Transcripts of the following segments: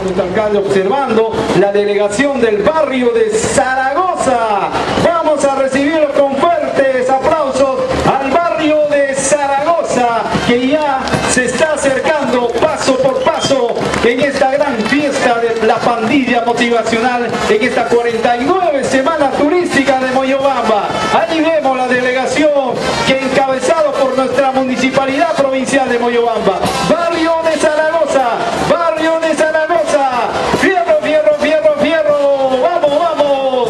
nuestro alcalde observando, la delegación del barrio de Zaragoza. Vamos a recibirlo con fuertes aplausos al barrio de Zaragoza, que ya se está acercando paso por paso en esta gran fiesta de la pandilla motivacional, en esta 49 semana turística de Moyobamba. Ahí vemos la delegación que encabezado por nuestra municipalidad provincial de Moyobamba. Barrio de Zaragoza, barrio de Zaragoza, fierro, fierro, fierro, fierro, vamos, vamos.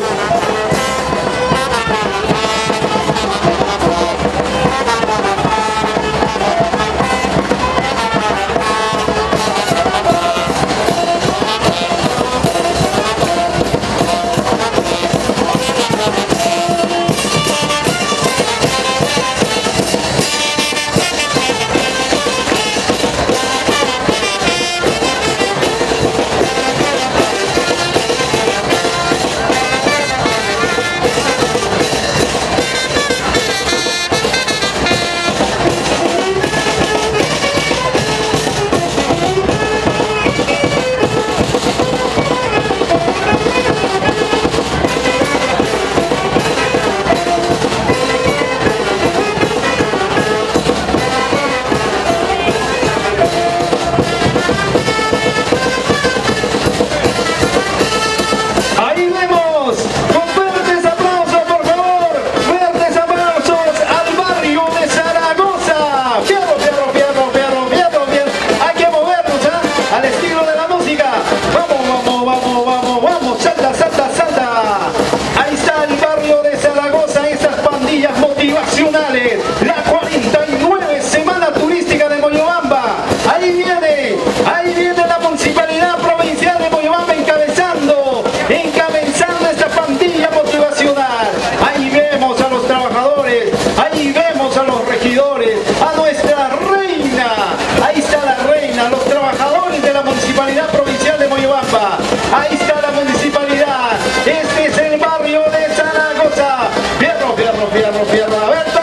La 49 semana turística de Moyobamba. Ahí viene la municipalidad provincial de Moyobamba encabezando esta pandilla motivacional. Ahí vemos a los trabajadores, ahí vemos a los regidores, a nuestra reina. Ahí está la reina, los trabajadores de la municipalidad provincial de Moyobamba. Ahí está la municipalidad. Este es el barrio de Zaragoza. Fierro, fierro, fierro, fierro. A ver,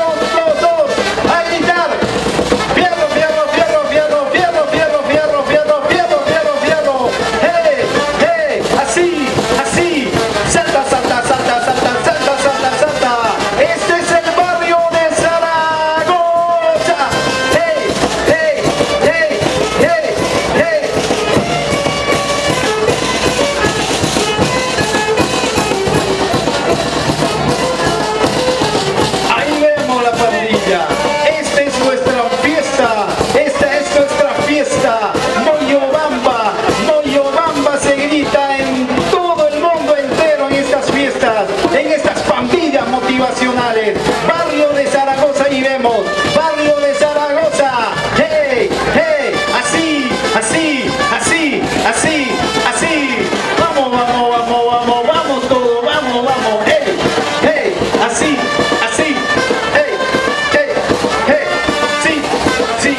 barrio de Zaragoza, y vemos barrio de Zaragoza, hey, hey, así, así, así, así, así, vamos, vamos, vamos, vamos, vamos todos, vamos, vamos, hey, hey, así, así, hey, hey, hey, sí, sí.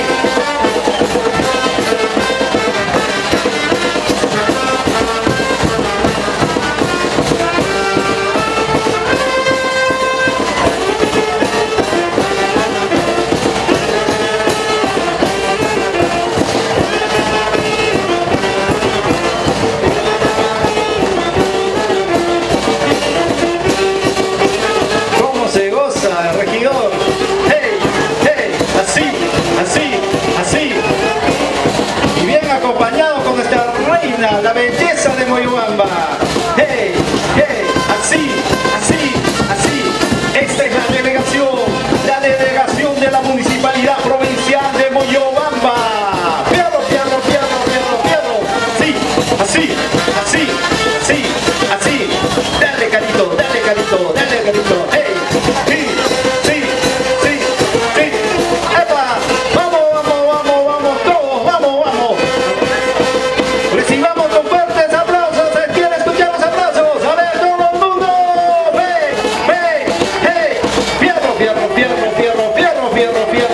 Regidor, hey, hey, así, así, así, y bien acompañado con nuestra reina, la belleza de Moyobamba, hey, hey, así, así, así. Esta es la delegación de la municipalidad provincial de Moyobamba. Fierro, fierro, fierro, fierro, fierro, sí, así, así, así, así, dale carito, dale carito, dale carito, hey. Fierro, fierro, fierro, fierro, fierro, fierro.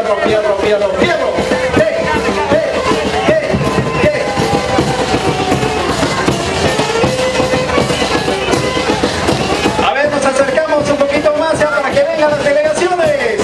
fierro, fierro, fierro, fierro. A ver, nos acercamos un poquito más ya para que vengan las delegaciones.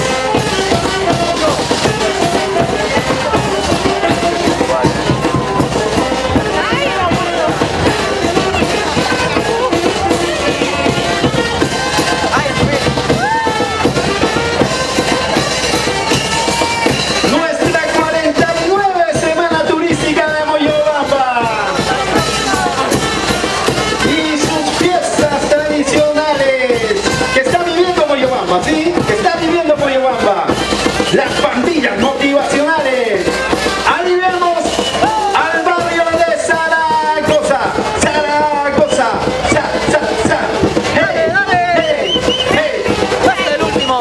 ¿Sí? Que está viviendo Moyobamba. Las pandillas motivacionales. Ahí vemos al barrio de Zaragoza. Zaragoza. Hey, hey, hey. Hasta el último.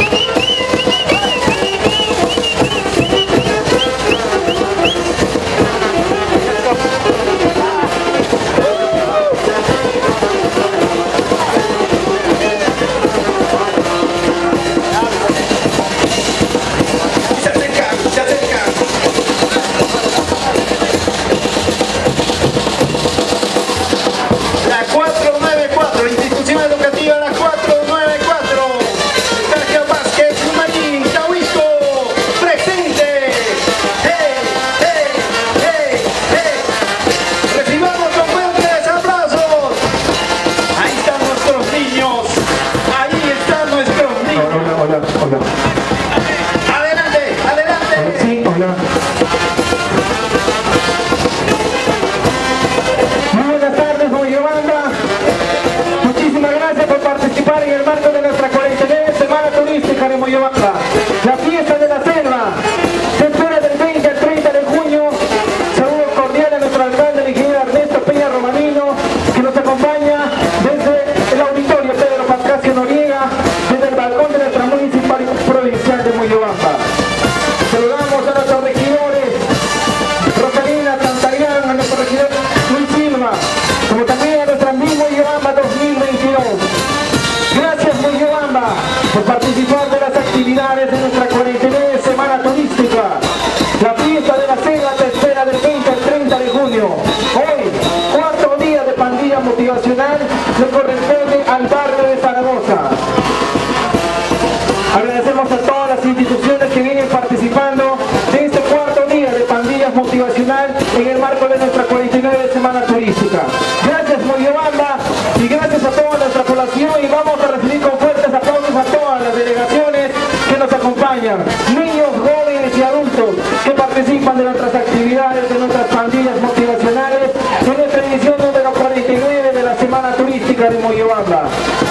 La fiesta de la selva se espera del 20 al 30 de junio. Saludos cordiales a nuestro alcalde, el ingeniero Ernesto Peña Romanino, que nos acompaña desde el auditorio Pedro Pascasio Noriega, desde el balcón de nuestra municipal provincial de Moyobamba. Saludamos a nuestros regidores, Rosalina Santayán, a nuestro regidor Luis Silva, como también a nuestra Moyobamba 2022. Gracias Moyobamba por participar de las actividades de nuestra 49 semana turística. La fiesta de la selva te espera del 20 al 30 de junio. Hoy, cuarto día de pandilla motivacional, le corresponde al barrio de Zaragoza. Agradecemos a todas las instituciones que vienen participando de este cuarto día de pandillas motivacional en el marco de nuestra 49 semana turística. Gracias Moyobamba y gracias a toda nuestra población, y vamos a recibir con fuertes aplausos a todas las delegaciones que nos acompañan, niños, jóvenes y adultos que participan de nuestras actividades, de nuestras pandillas motivacionales en nuestra edición número 49 de la semana turística de Moyobamba.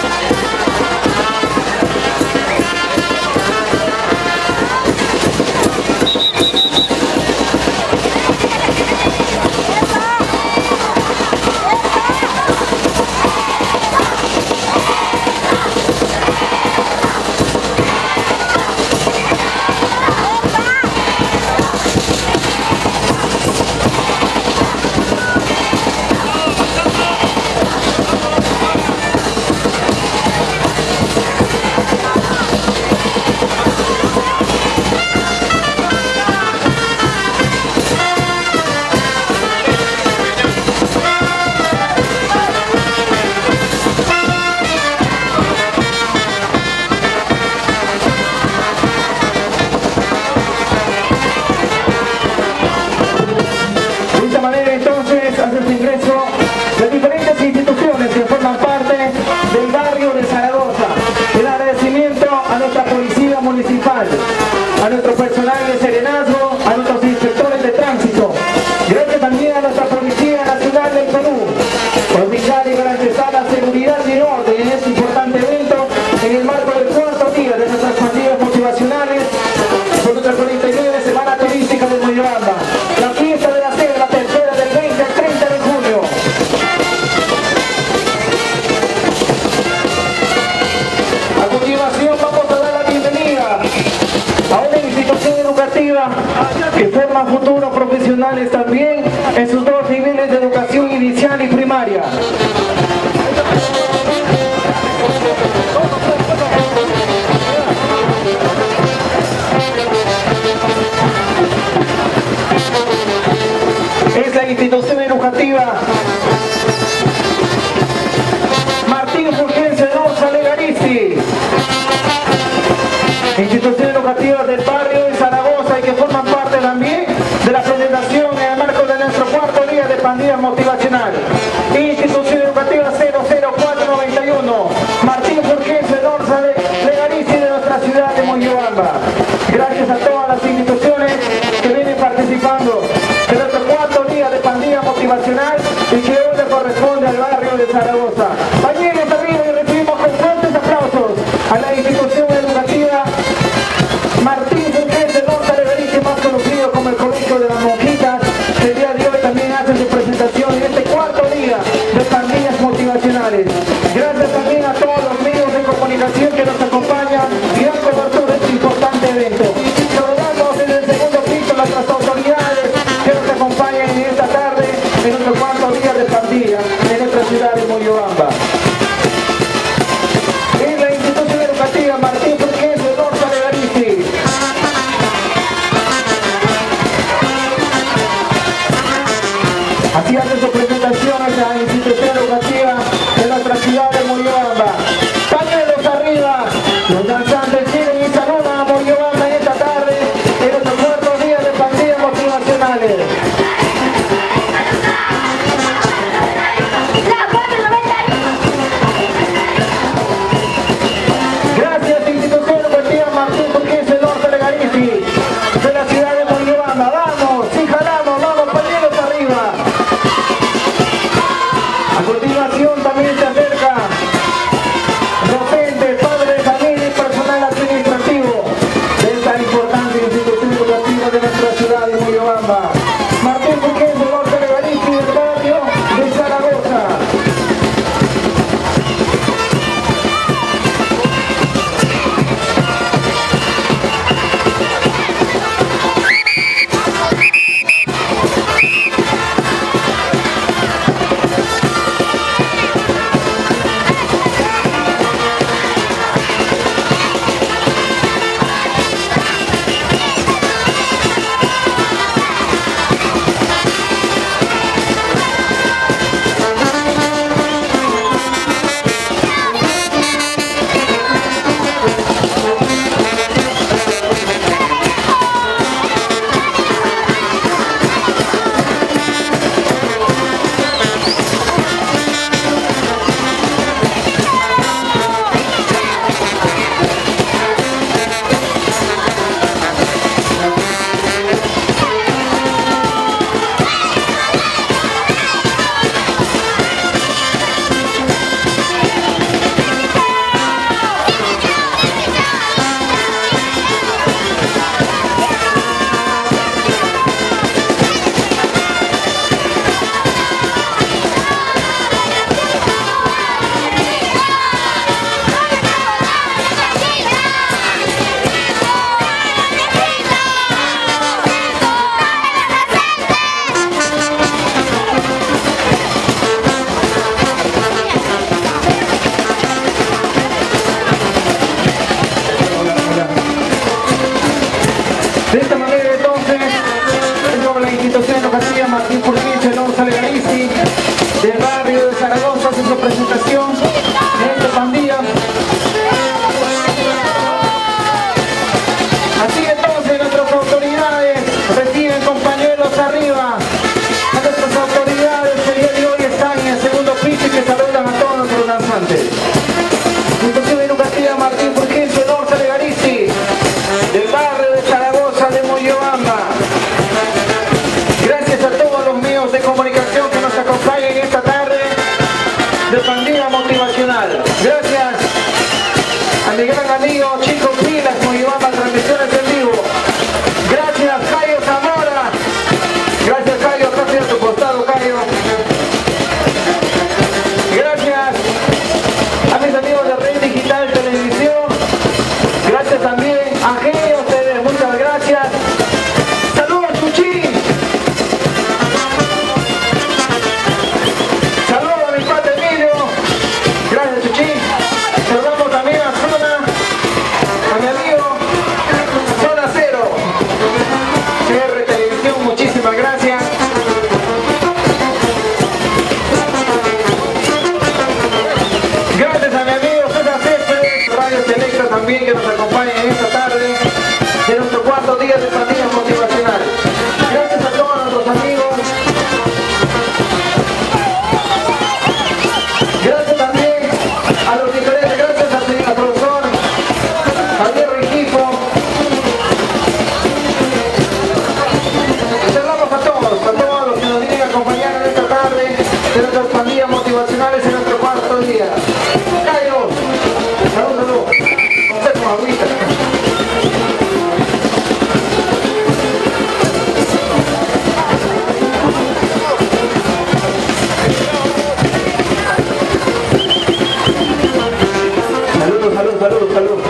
A nuestro personal de serenazgo, a nuestros inspectores de tránsito. Gracias también a nuestra Policía Nacional del Perú por brindar y garantizar la seguridad y el orden en este importante evento en el marco del cuarto día de nuestras pandillas motivacionales por nuestra 49 semana turística de Moyobamba. La fiesta de la selva te espera del 20 al 30 de junio. A continuación vamos a dar la bienvenida a una institución educativa que forma futuros profesionales también en sus dos niveles de educación inicial y primaria. De esta manera entonces, es la institución educativa Martín Furquín Alonso Legalisti del barrio de Zaragoza hace su presentación en esta pandilla. Así entonces nuestras autoridades reciben con pañuelos arriba. Nuestras autoridades que el día de hoy están en el segundo piso y que saludan a todos nuestros danzantes. Institución educativa Martín Furquín Alonso Legalisti del barrio de Zaragoza de Moyobamba. Gracias a todos los medios de comunicación que nos acompañan esta tarde de pandilla motivacional. Gracias a mi gran amigo Chico Pilas, Moyobamba Transmisiones en vivo. Gracias Cayo Zamora. Gracias Cayo, acá estoy a tu costado, Cayo. Gracias a mis amigos de Red Digital Televisión. Gracias también a Genio, ustedes, muchas gracias. Saludos a Chuchín. Saludos a mi padre Emilio. Gracias Chuchín. Saludamos también a Zona, a mi amigo Zona Cero. CR Televisión, muchísimas gracias. Gracias a mi amigo César Céspedes, Radio Selecta también que nos acompaña en esta tarde de nuestro cuarto día de pandilla motivacional. Gracias a todos nuestros amigos. Gracias también a los diferentes, gracias al profesor Javier Rengifo. Saludamos a todos los que nos vienen a acompañar en esta tarde de nuestras pandillas motivacionales en nuestro cuarto día. Cayo, salud. Con agüita. Salud.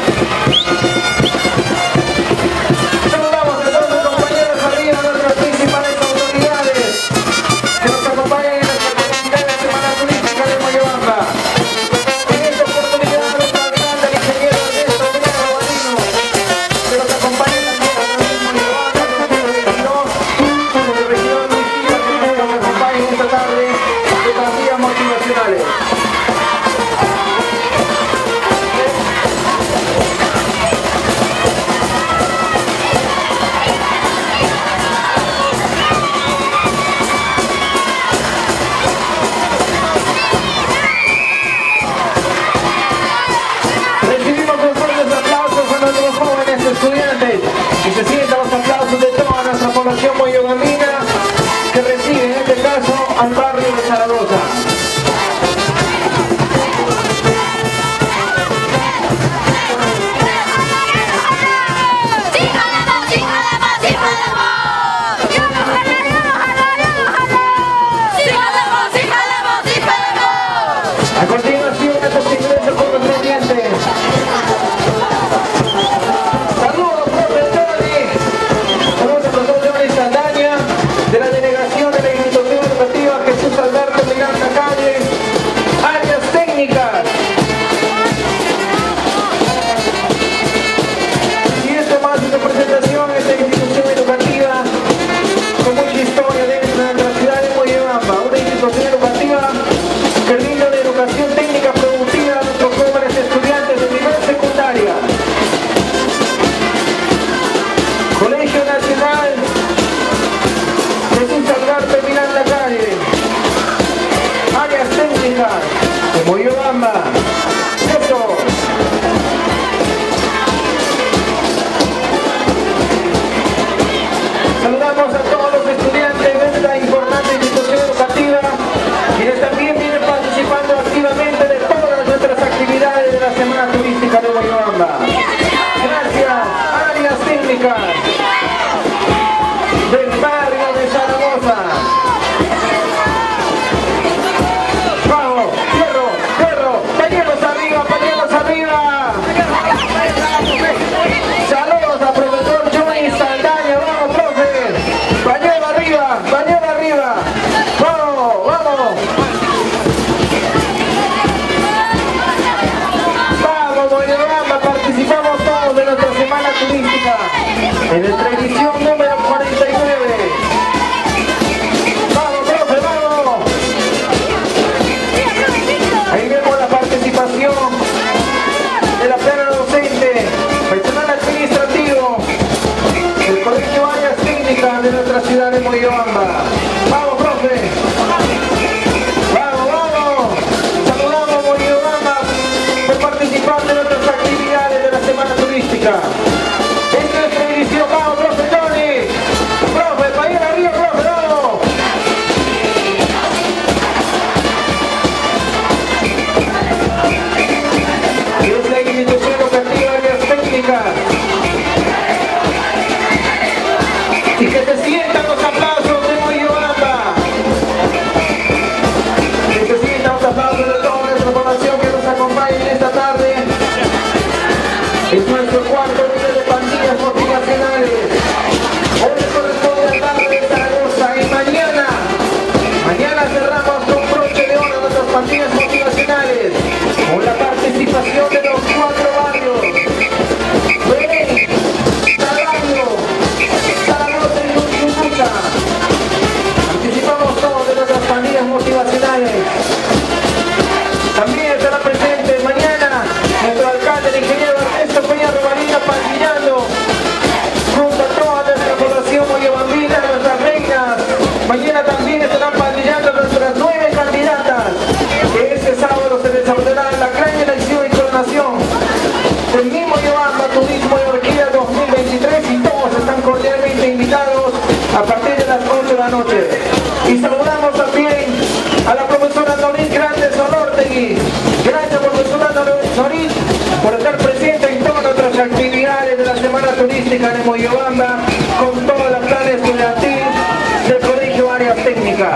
Saludamos a todos los compañeros arriba, nuestras principales autoridades que nos acompañan en nuestra comunidad de Semana Turística de Moyobamba. En esta oportunidad nuestro alcalde, el ingeniero Ernesto Bravo Guarino, que nos acompaña también a través de Moyobamba, con el regidor Luis Silva, que nos acompaña en esta tarde de pandillas motivacionales. Estudiantes y se sientan los aplausos de toda nuestra población moyobambina que recibe en este caso al barrio de Zaragoza. A continuación estos ingresos correspondientes. De la delegación de la institución educativa Jesús Alberto Miranda Calle, áreas técnicas. Y esto más de presentación de esta institución educativa con mucha historia dentro de nuestra ciudad de Moyobamba, una institución educativa que brinda la educación técnica productiva a nuestros jóvenes estudiantes de nivel secundaria. Colegio Nacional Jesús Alberto Miranda Calle, áreas técnicas de Moyobamba. Eso. Saludamos a todos los estudiantes de esta importante institución educativa, quienes también vienen participando activamente de todas nuestras actividades de la Semana Turística de Moyobamba. Gracias, áreas técnicas del barrio de Zaragoza. Vamos, fierro, pañuelos arriba. Saludos al profesor Johnny Saldaña, vamos profe, pañuelo arriba. Vamos. Vamos Moyobamba, participamos todos de nuestra semana turística. en nuestra edición número 49. ¡Vamos, profe, vamos! Ahí vemos la participación de la plana docente, personal administrativo del Colegio Áreas Técnicas de nuestra ciudad de Moyobamba. ¡Vamos, profe! ¡Vamos, vamos! Saludamos a Moyobamba por participar de nuestras actividades de la Semana Turística. En nuestra edición, vamos, profe Tony. Profe, para ir arriba, profe, vamos. Y es la institución educativa Áreas Técnicas. Y que se sientan los aplausos de Moyobamba. Que se sientan los aplausos de toda nuestra población que nos acompaña en esta tarde. Es nuestro cuarto día de pandillas motivacionales. Hoy le corresponde al barrio de Zaragoza y mañana cerramos con broche de oro nuestras pandillas motivacionales con la participación de los 4 barrios. Belén, Salario, Zaragoza y Uchucuta. Participamos todos de nuestras pandillas motivacionales. También estará presente mañana nuestro alcalde, el ingeniero Ernesto Peña Robalina, pandillando junto a toda nuestra población moyobambina, nuestras reinas. Mañana también estarán pandillando nuestras 9 candidatas, que este sábado se desarrollará la gran elección y coronación del mismo Moyobamba Turismo y Orquídea 2023, y todos están cordialmente invitados a partir de las 8 de la noche. Y saludamos también a la profesora Norit Grandes Olortegui. Gracias, profesora Norit, por estar presente en todas nuestras actividades de la Semana Turística de Moyobamba con toda la plana estudiantil del Colegio Áreas Técnicas.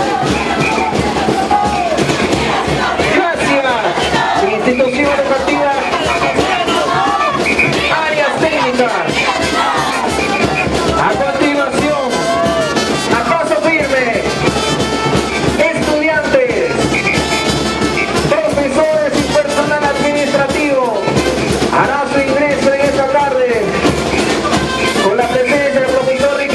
Gracias, institución educativa Áreas Técnicas. A continuación, a paso firme, estudiantes, profesores y personal administrativo hará su ingreso en esta tarde con la presencia del profesor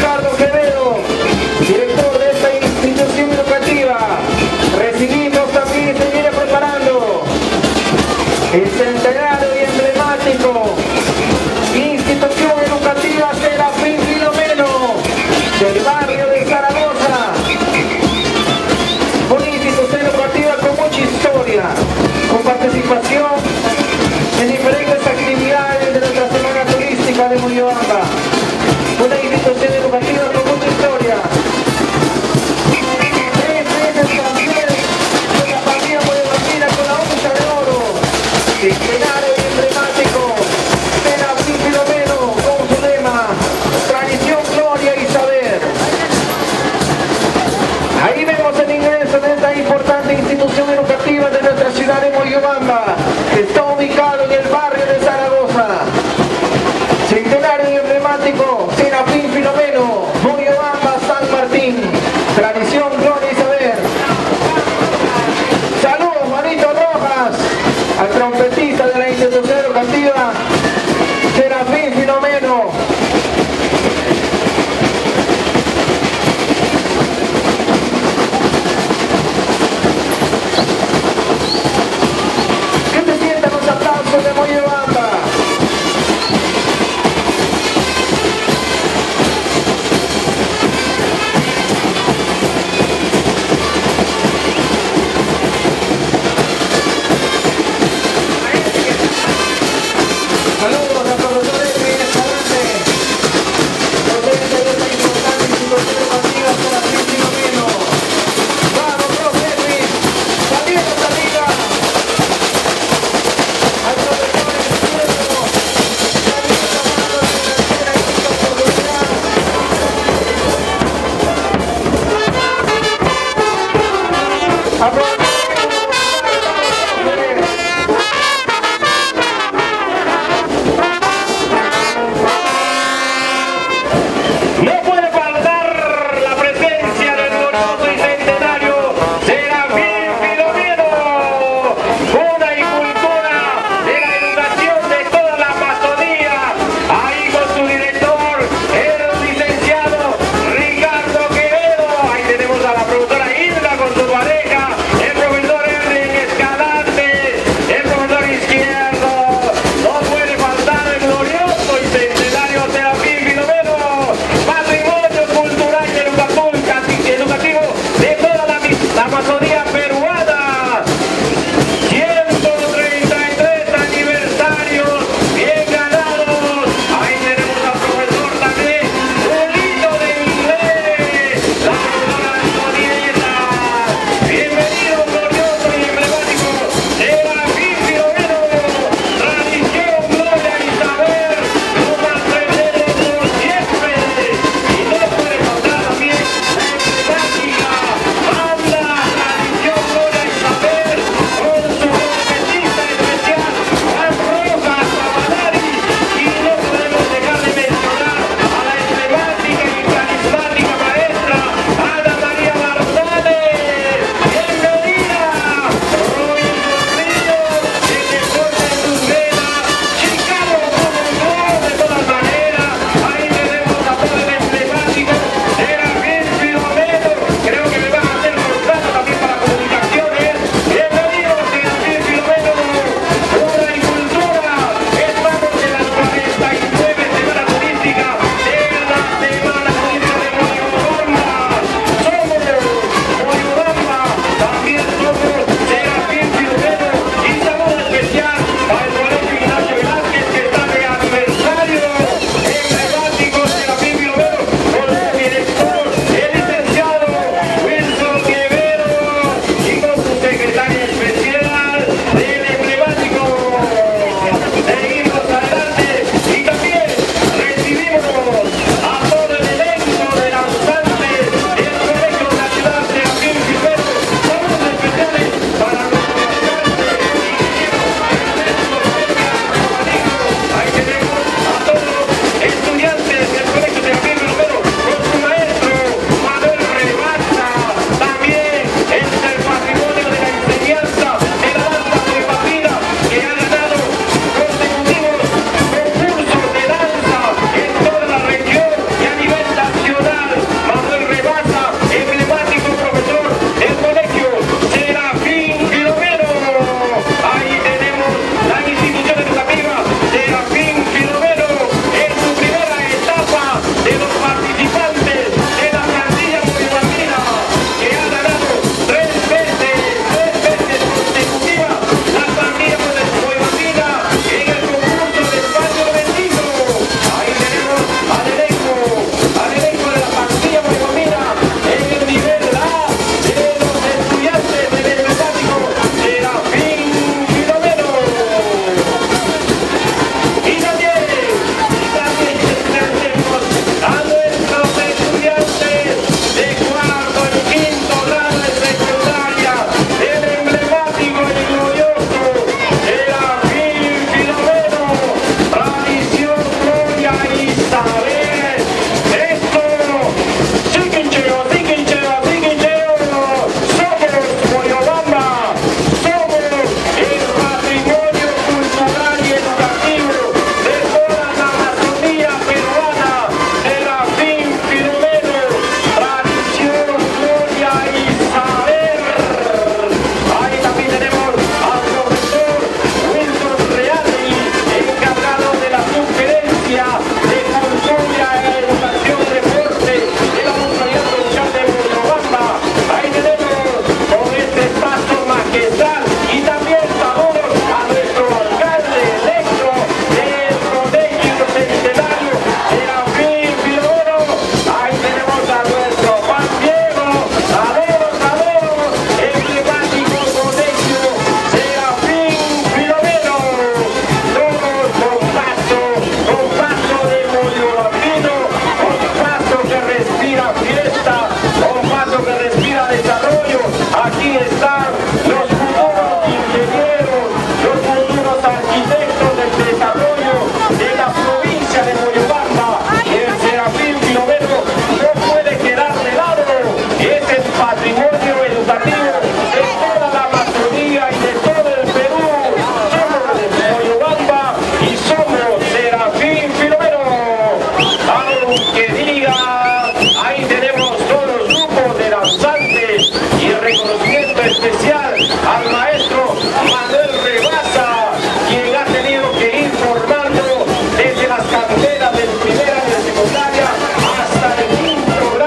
Guerrero no puede quedar de lado. Es el patrimonio educativo de toda la Amazonía y de todo el Perú. Somos de Moyobamba y somos Serafín Filomeno. Aunque diga, ahí tenemos todos los grupos de danzantes y el reconocimiento especial al maestro Manuel Rebasa, quien ha tenido que ir formando desde las canteras del primer año de secundaria hasta el quinto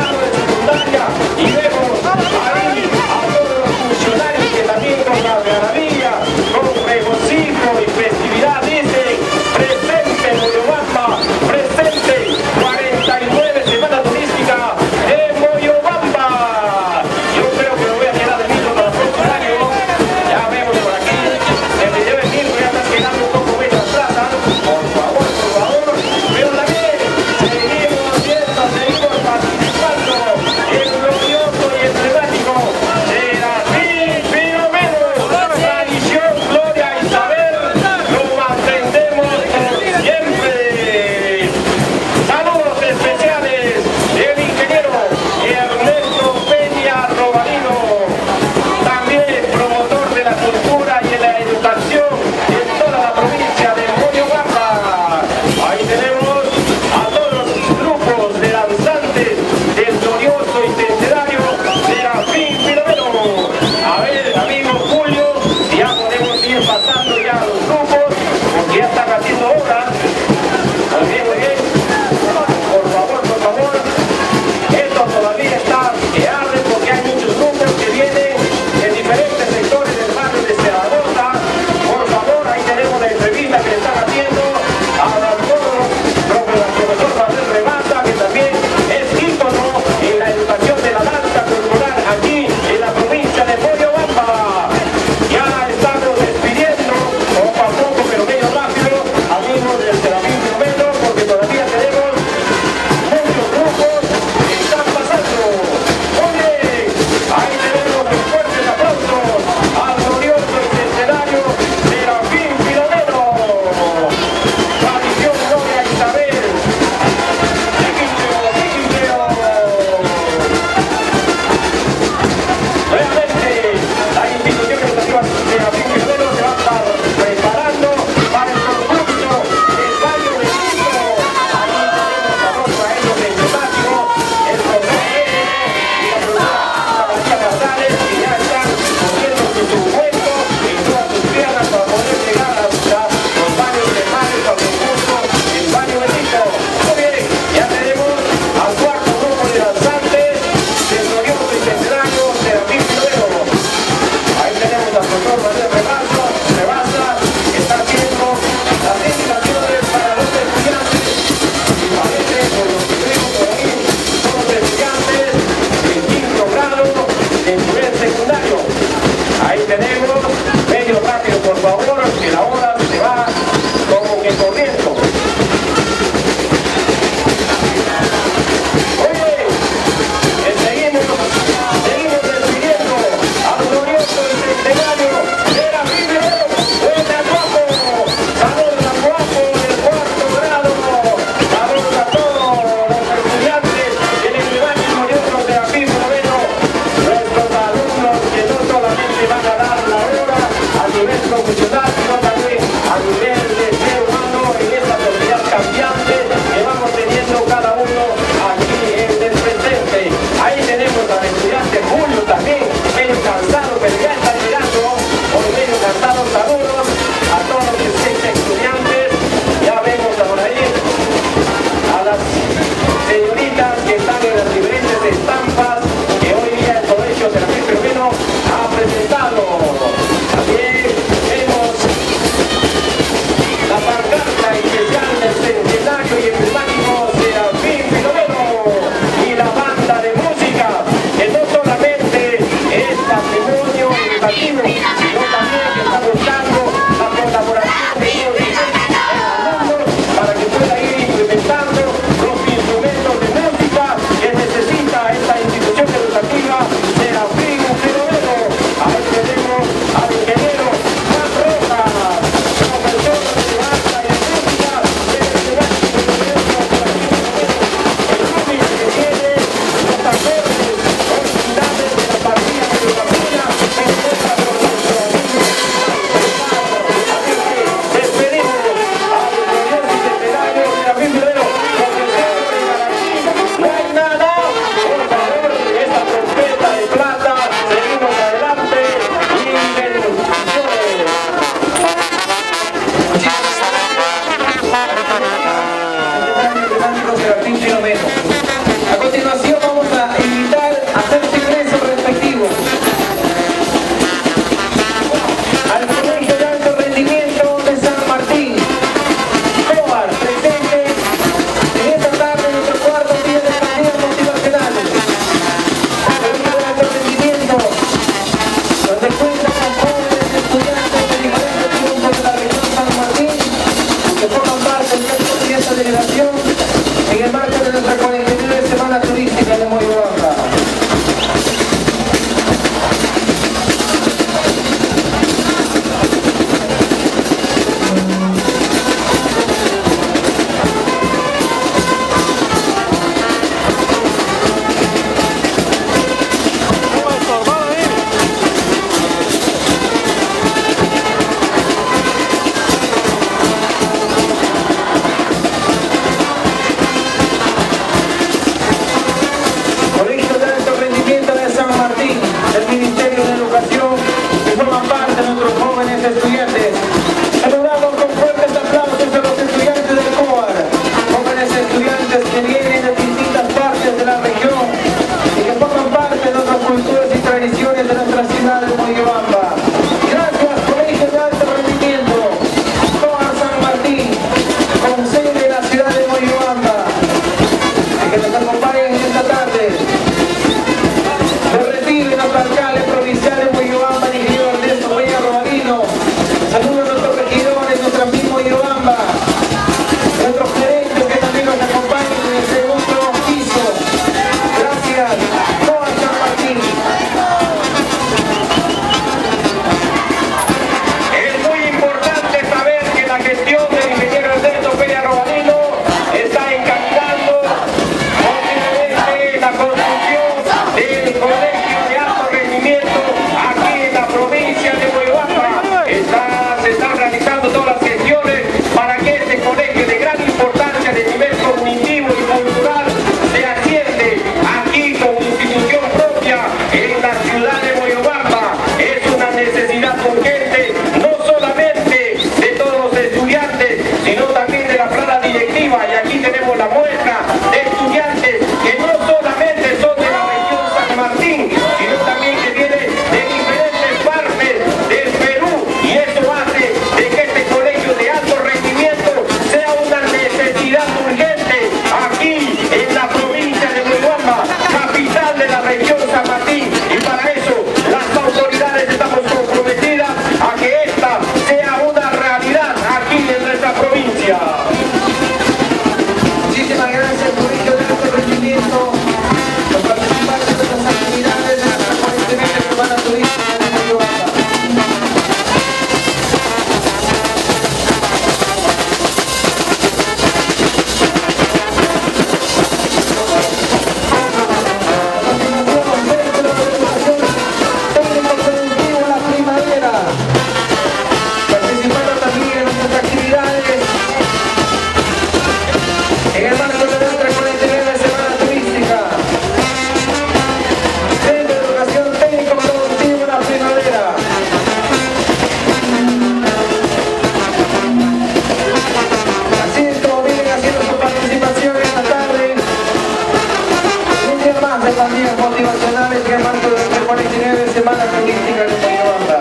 pandillas motivacionales que marco de la 49 Semana Turística de Moyobamba.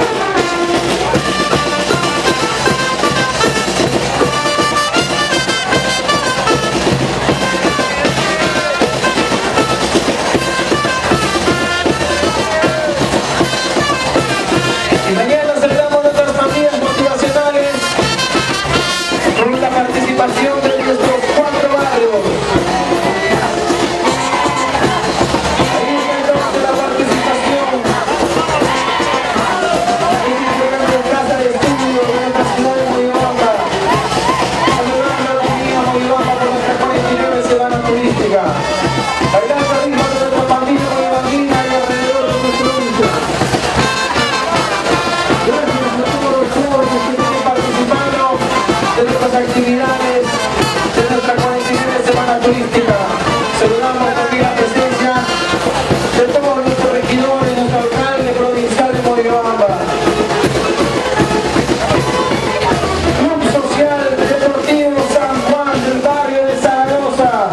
Y mañana celebramos nuestras pandillas motivacionales con la participación de nuestros 4 barrios. Ahí está la participación. Ahí en casa de estudio de nuestra ciudad de Moyobamba. Saludando a la comunidad Moyobamba por nuestra 49 Semana Turística. Bailando al ritmo de nuestra pandilla moyobambina y alrededor de nuestro provincia. Gracias a todos los jóvenes que estén participando de nuestras actividades de nuestra 49 Semana Turística. Saludamos también la presencia de todos nuestros regidores, nuestro alcalde provincial de Moyobamba. Club Social Deportivo San Juan del barrio de Zaragoza.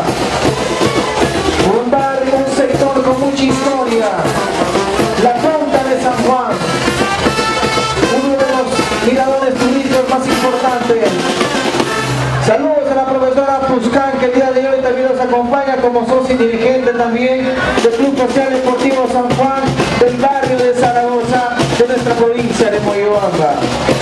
Un barrio, un sector con mucha historia. La Punta de San Juan. Uno de los miradores turísticos más importantes. Saludos a la profesora Puscán, que el día de hoy también nos acompaña como socio y dirigente también del Club Social Deportivo San Juan del barrio de Zaragoza, de nuestra provincia de Moyobamba.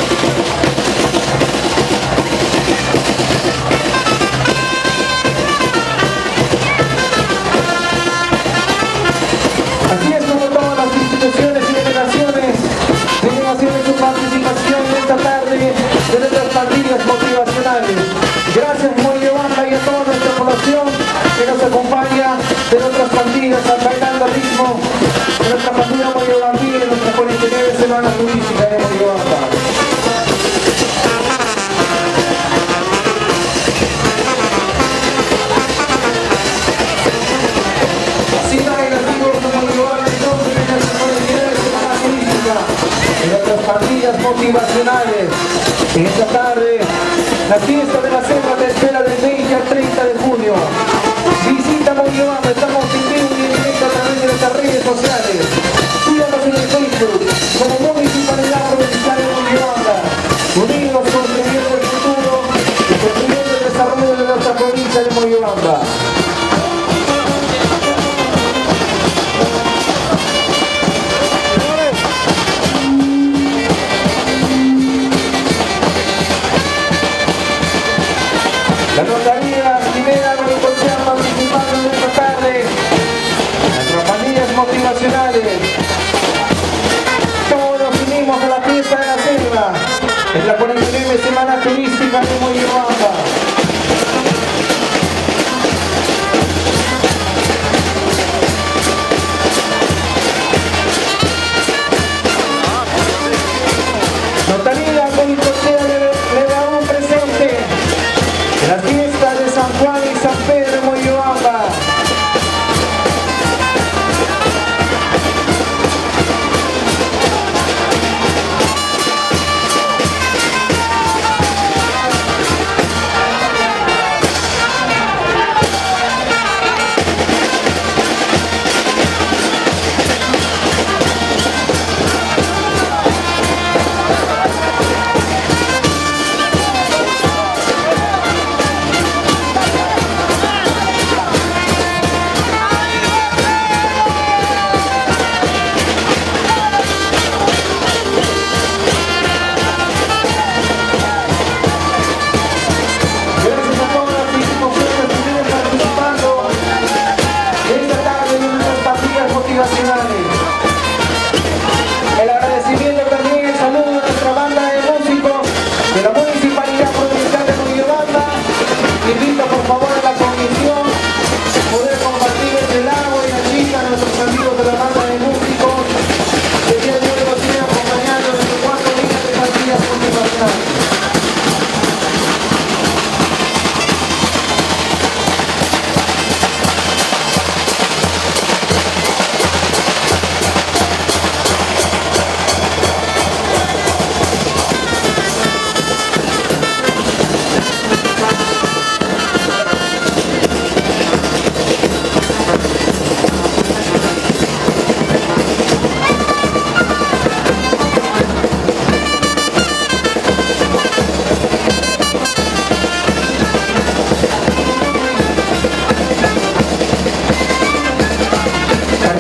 Así es como todas las instituciones y delegaciones vienen haciendo su participación en esta tarde de nuestras pandillas motivacionales. Gracias Moyobamba y a toda nuestra población que nos acompaña de nuestras pandillas bailando al ritmo de nuestra pandilla moyobambina y nuestra 49 Semana Turística de Moyobamba. Así bailan amigos de Moyobamba y nombre de nuestra 49 Semana Turística y nuestras pandillas motivacionales. En esta tarde, la fiesta de la selva te espera del 20 al 30 de junio. Visita Moyobamba, estamos en vivo y en directo a través de nuestras redes sociales. Síganos en el Facebook como Municipalidad Provincial de Moyobamba. Unidos construyendo el futuro y construyendo el desarrollo de nuestra provincia de Moyobamba. La notaría primera agricultura participando en esta tarde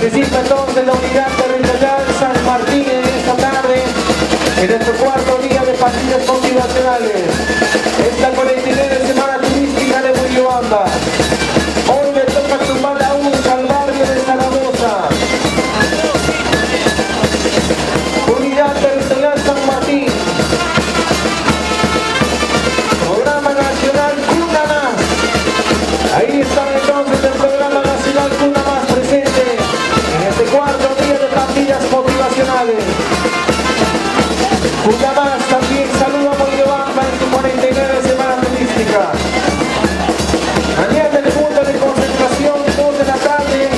Participa entonces la unidad territorial San Martín en esta tarde, en nuestro cuarto día de partidas motivacionales. Esta 49 semana turística de Moyobamba. Hoy me toca tumbar a un al barrio de Zaragoza. Unidad territorial San Martín. Programa nacional Cuna Más. Ahí están entonces el programa nacional Cuna Más presente en este cuarto día de partidas motivacionales. Cuna Más también saluda a Moyobamba en su 49 semana turística. Mañana el punto de concentración, 2 de la tarde.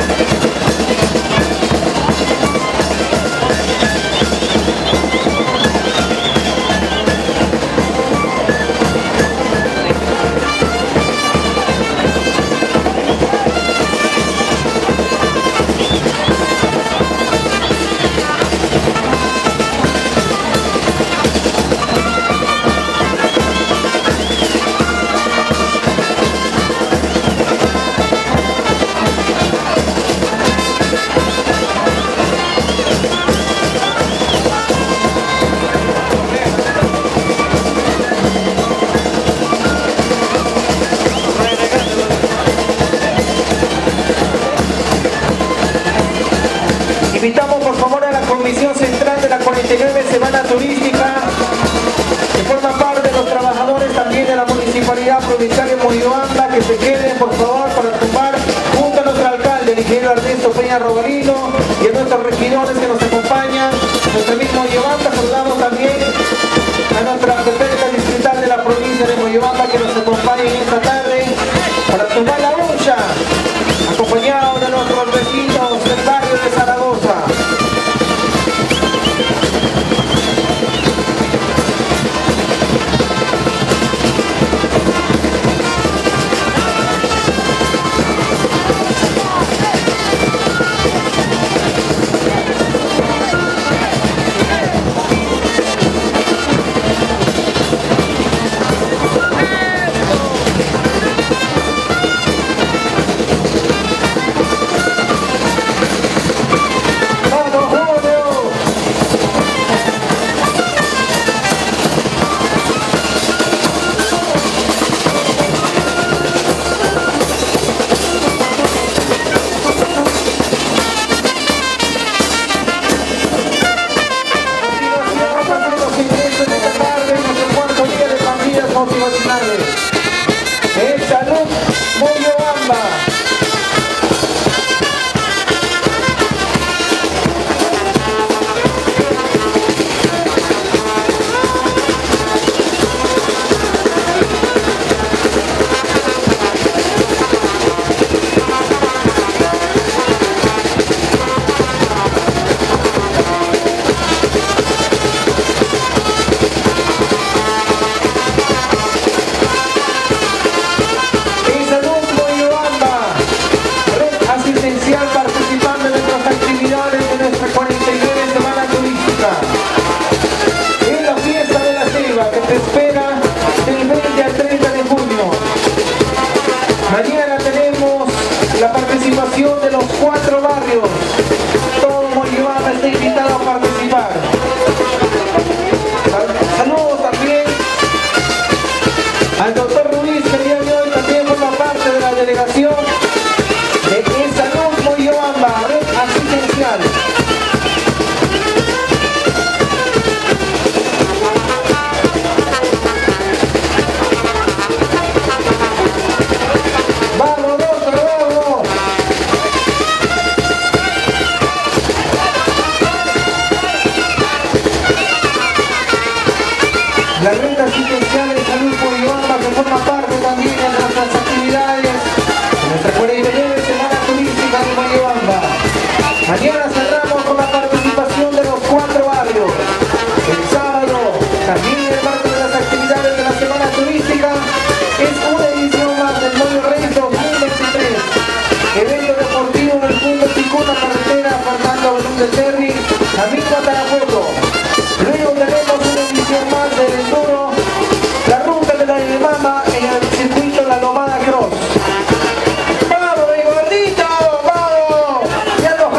Invitamos por favor a la Comisión Central de la 49 Semana Turística, que forma parte de los trabajadores también de la Municipalidad Provincial de Moyobamba, que se queden por favor para tumbar junto a nuestro alcalde, el ingeniero Ernesto Peña Robalino, y a nuestros regidores que nos acompañan, nuestro mismo Moyobamba. Saludamos también a nuestra prefecta distrital de la provincia de Moyobamba, que nos acompaña en esta tarde para tumbar la lucha, acompañado de nuestros vecinos del barrio de Zaragoza. En Salud Moyobamba. Participando en nuestras actividades de nuestra 49 semana turística. En la fiesta de la selva que te espera del 20 al 30 de junio. Mañana tenemos la participación de los 4 barrios. Todo Moyobamba está invitado a participar. Saludos también al doctor Ruiz, que el día de hoy también forma parte de la delegación de Salud Moyobamba, red asistencial. ¡Vamos, doctor, vamos! La red asistencial de Salud Moyobamba, que forma parte también de nuestras actividades de nuestra 49 semana turística de Moyobamba. Mañana cerramos con la participación de los 4 barrios. El sábado, también en parte de las actividades de la semana turística, es una edición más del Moyo Rey 2023. Evento deportivo en el punto Ticuna, carretera Fernando Belún de Terry, camino a Tarapoto. Luego tenemos una edición más del enduro, la ruta de la Mama en el circuito La Lomada Cross. ¡Vamos, mi gordito! ¡Vamos! ¡Ya nos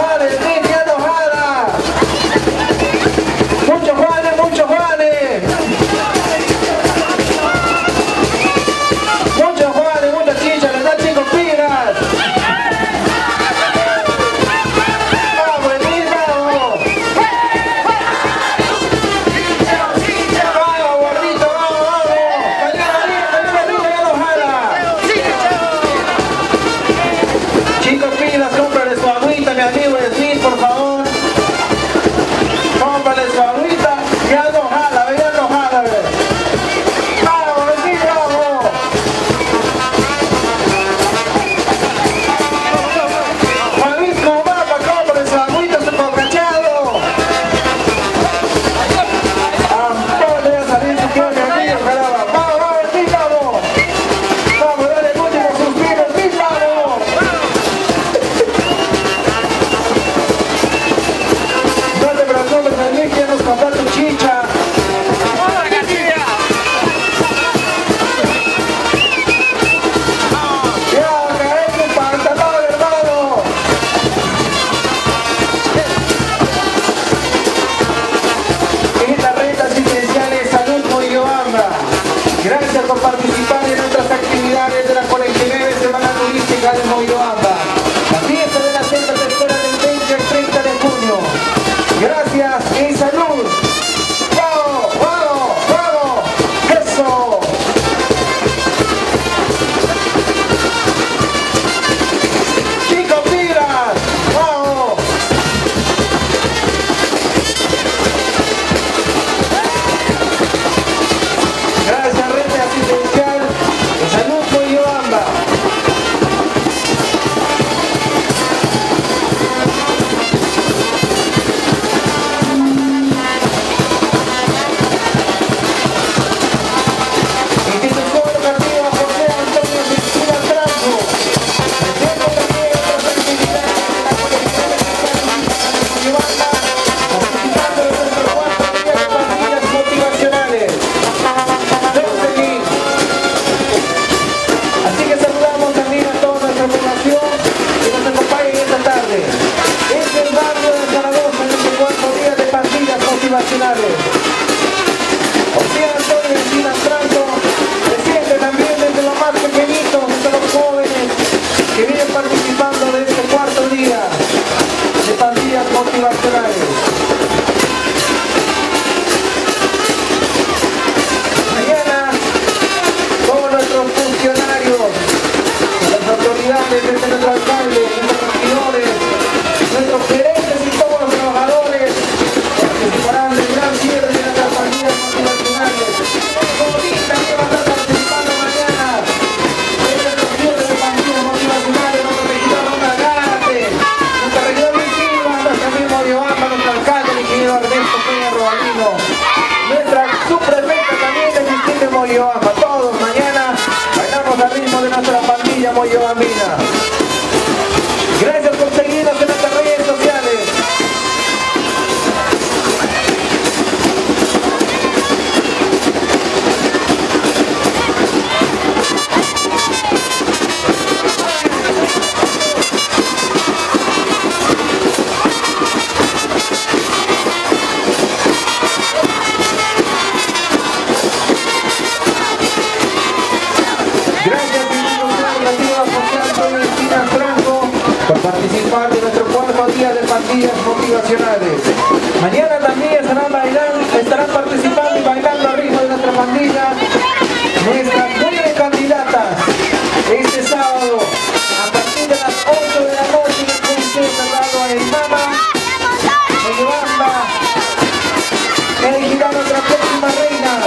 participar de nuestro cuarto día de pandillas motivacionales. Mañana también estarán participando y bailando al ritmo de nuestra pandilla nuestras 9 candidatas este sábado a partir de las 8 de la noche en el Coliseo cerrado a El Mama, Moyobamba, elegirá nuestras próximas reinas.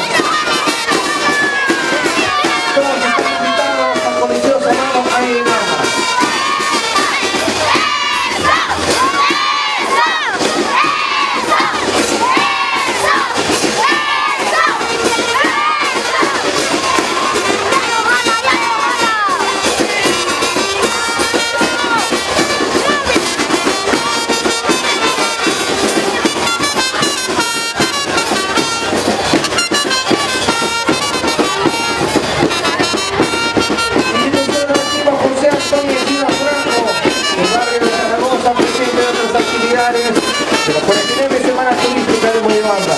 Todos están invitados al Coliseo cerrado a El Mama. De la 49 Semana Turística de Moyobamba.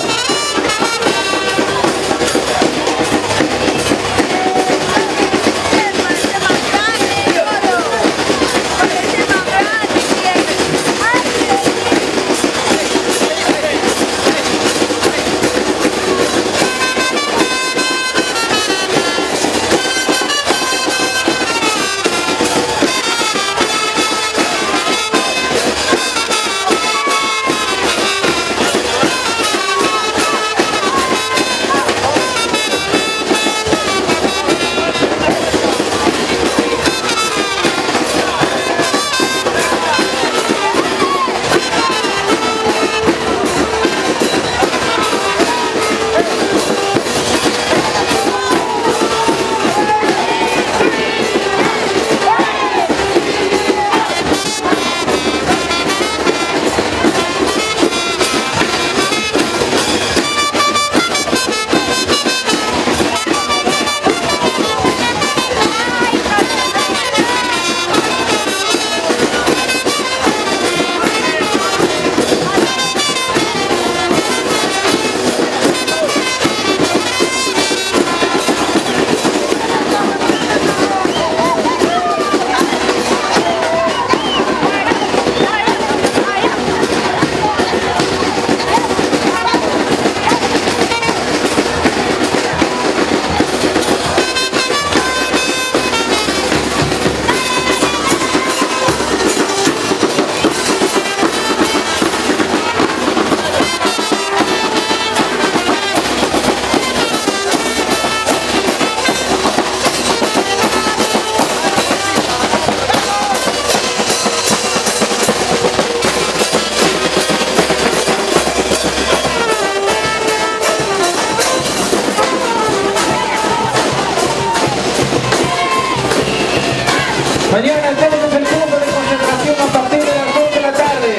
Mañana tenemos el punto de concentración a partir de las 2 de la tarde.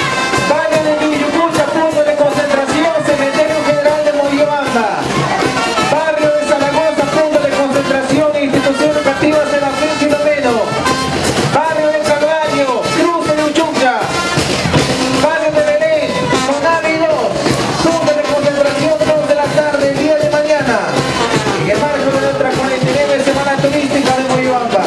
Valle de Villuyucucha, punto de concentración, Cementerio General de Moyobamba. Barrio de Zaragoza, punto de concentración, institución educativa Serafín Filomeno. Barrio de Calvario, Cruce de Uchucha. Barrio de Belén, Sonavi 2, punto de concentración 2 de la tarde, el día de mañana. En el marco de nuestra 49 Semana Turística de Moyobamba.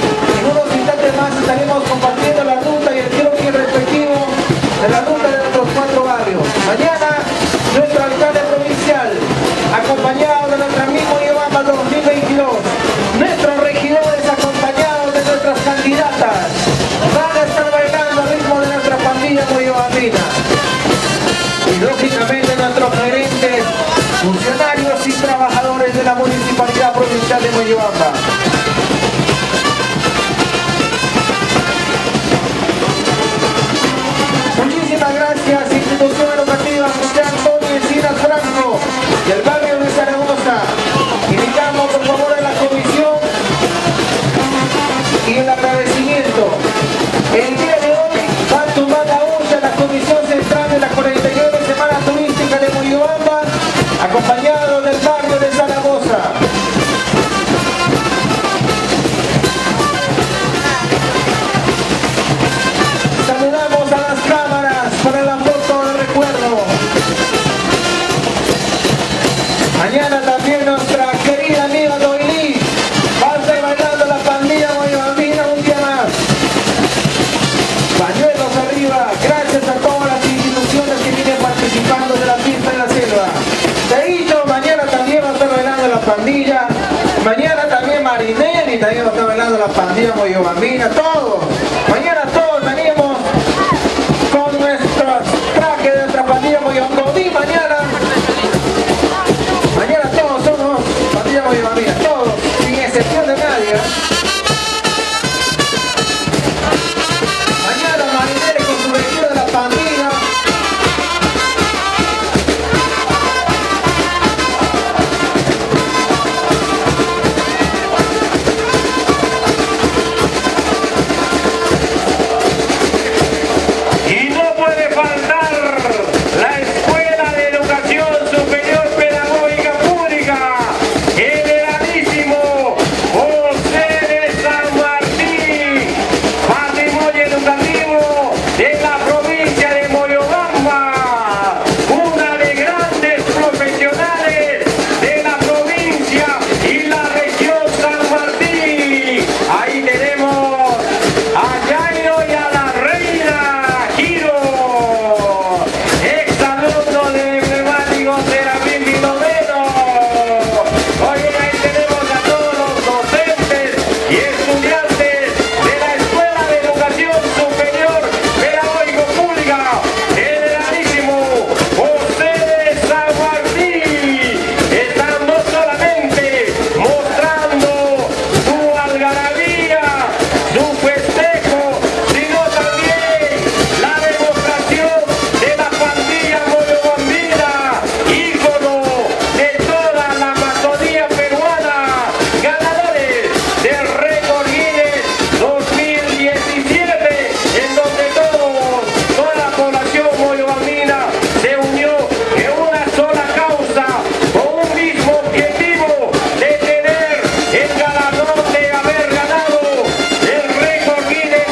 Estaremos compartiendo la ruta y el croquis respectivo de la ruta de nuestros 4 barrios. Mañana, nuestro alcalde provincial, acompañado de nuestra misma Moyobamba 2022, nuestros regidores acompañados de nuestras candidatas, van a estar bailando al ritmo de nuestra pandilla moyobambina. Y lógicamente nuestros gerentes, funcionarios y trabajadores de la Municipalidad Provincial de Moyobamba. Muchísimas gracias, institución educativa José Antonio Encinas Franco del barrio de Zaragoza. Invitamos por favor a la comisión y el agradecimiento. El día de hoy va a tomar la hucha la comisión central de la 49 Semana Turística de Moyobamba, acompañado del barrio de Zaragoza. la pandilla moyobambina, todos. Mañana todos venimos con nuestros trajes de nuestra pandilla moyobambina. Mañana todos somos pandilla moyobambina, todos, sin excepción de nadie. Mañana marineres con su vestido de la pandilla. Y no puede faltar la Escuela de Educación Superior Pedagógica Pública, Generalísimo José de San Martín, patrimonio educativo de la provincia de Moyobamba, una de grandes profesionales de la provincia y la región San Martín. Ahí tenemos a Jairo y a la reina Giro, exalumno de emblemático Serafín Vinoveno. Oye, ahí tenemos a todos los docentes y estudiantes de la Escuela de Educación Superior Pedagógico Pública, Generalísimo José de San Martín. Están no solamente mostrando su algarabía, su festejo, sino también la demostración de la pandilla moyobambina, ícono de toda la Amazonía peruana, ganadores del récord Guinness 2017, en donde toda la población moyobambina se unió en una sola causa, con un mismo objetivo de tener el galardón de haber ganado el récord Guinness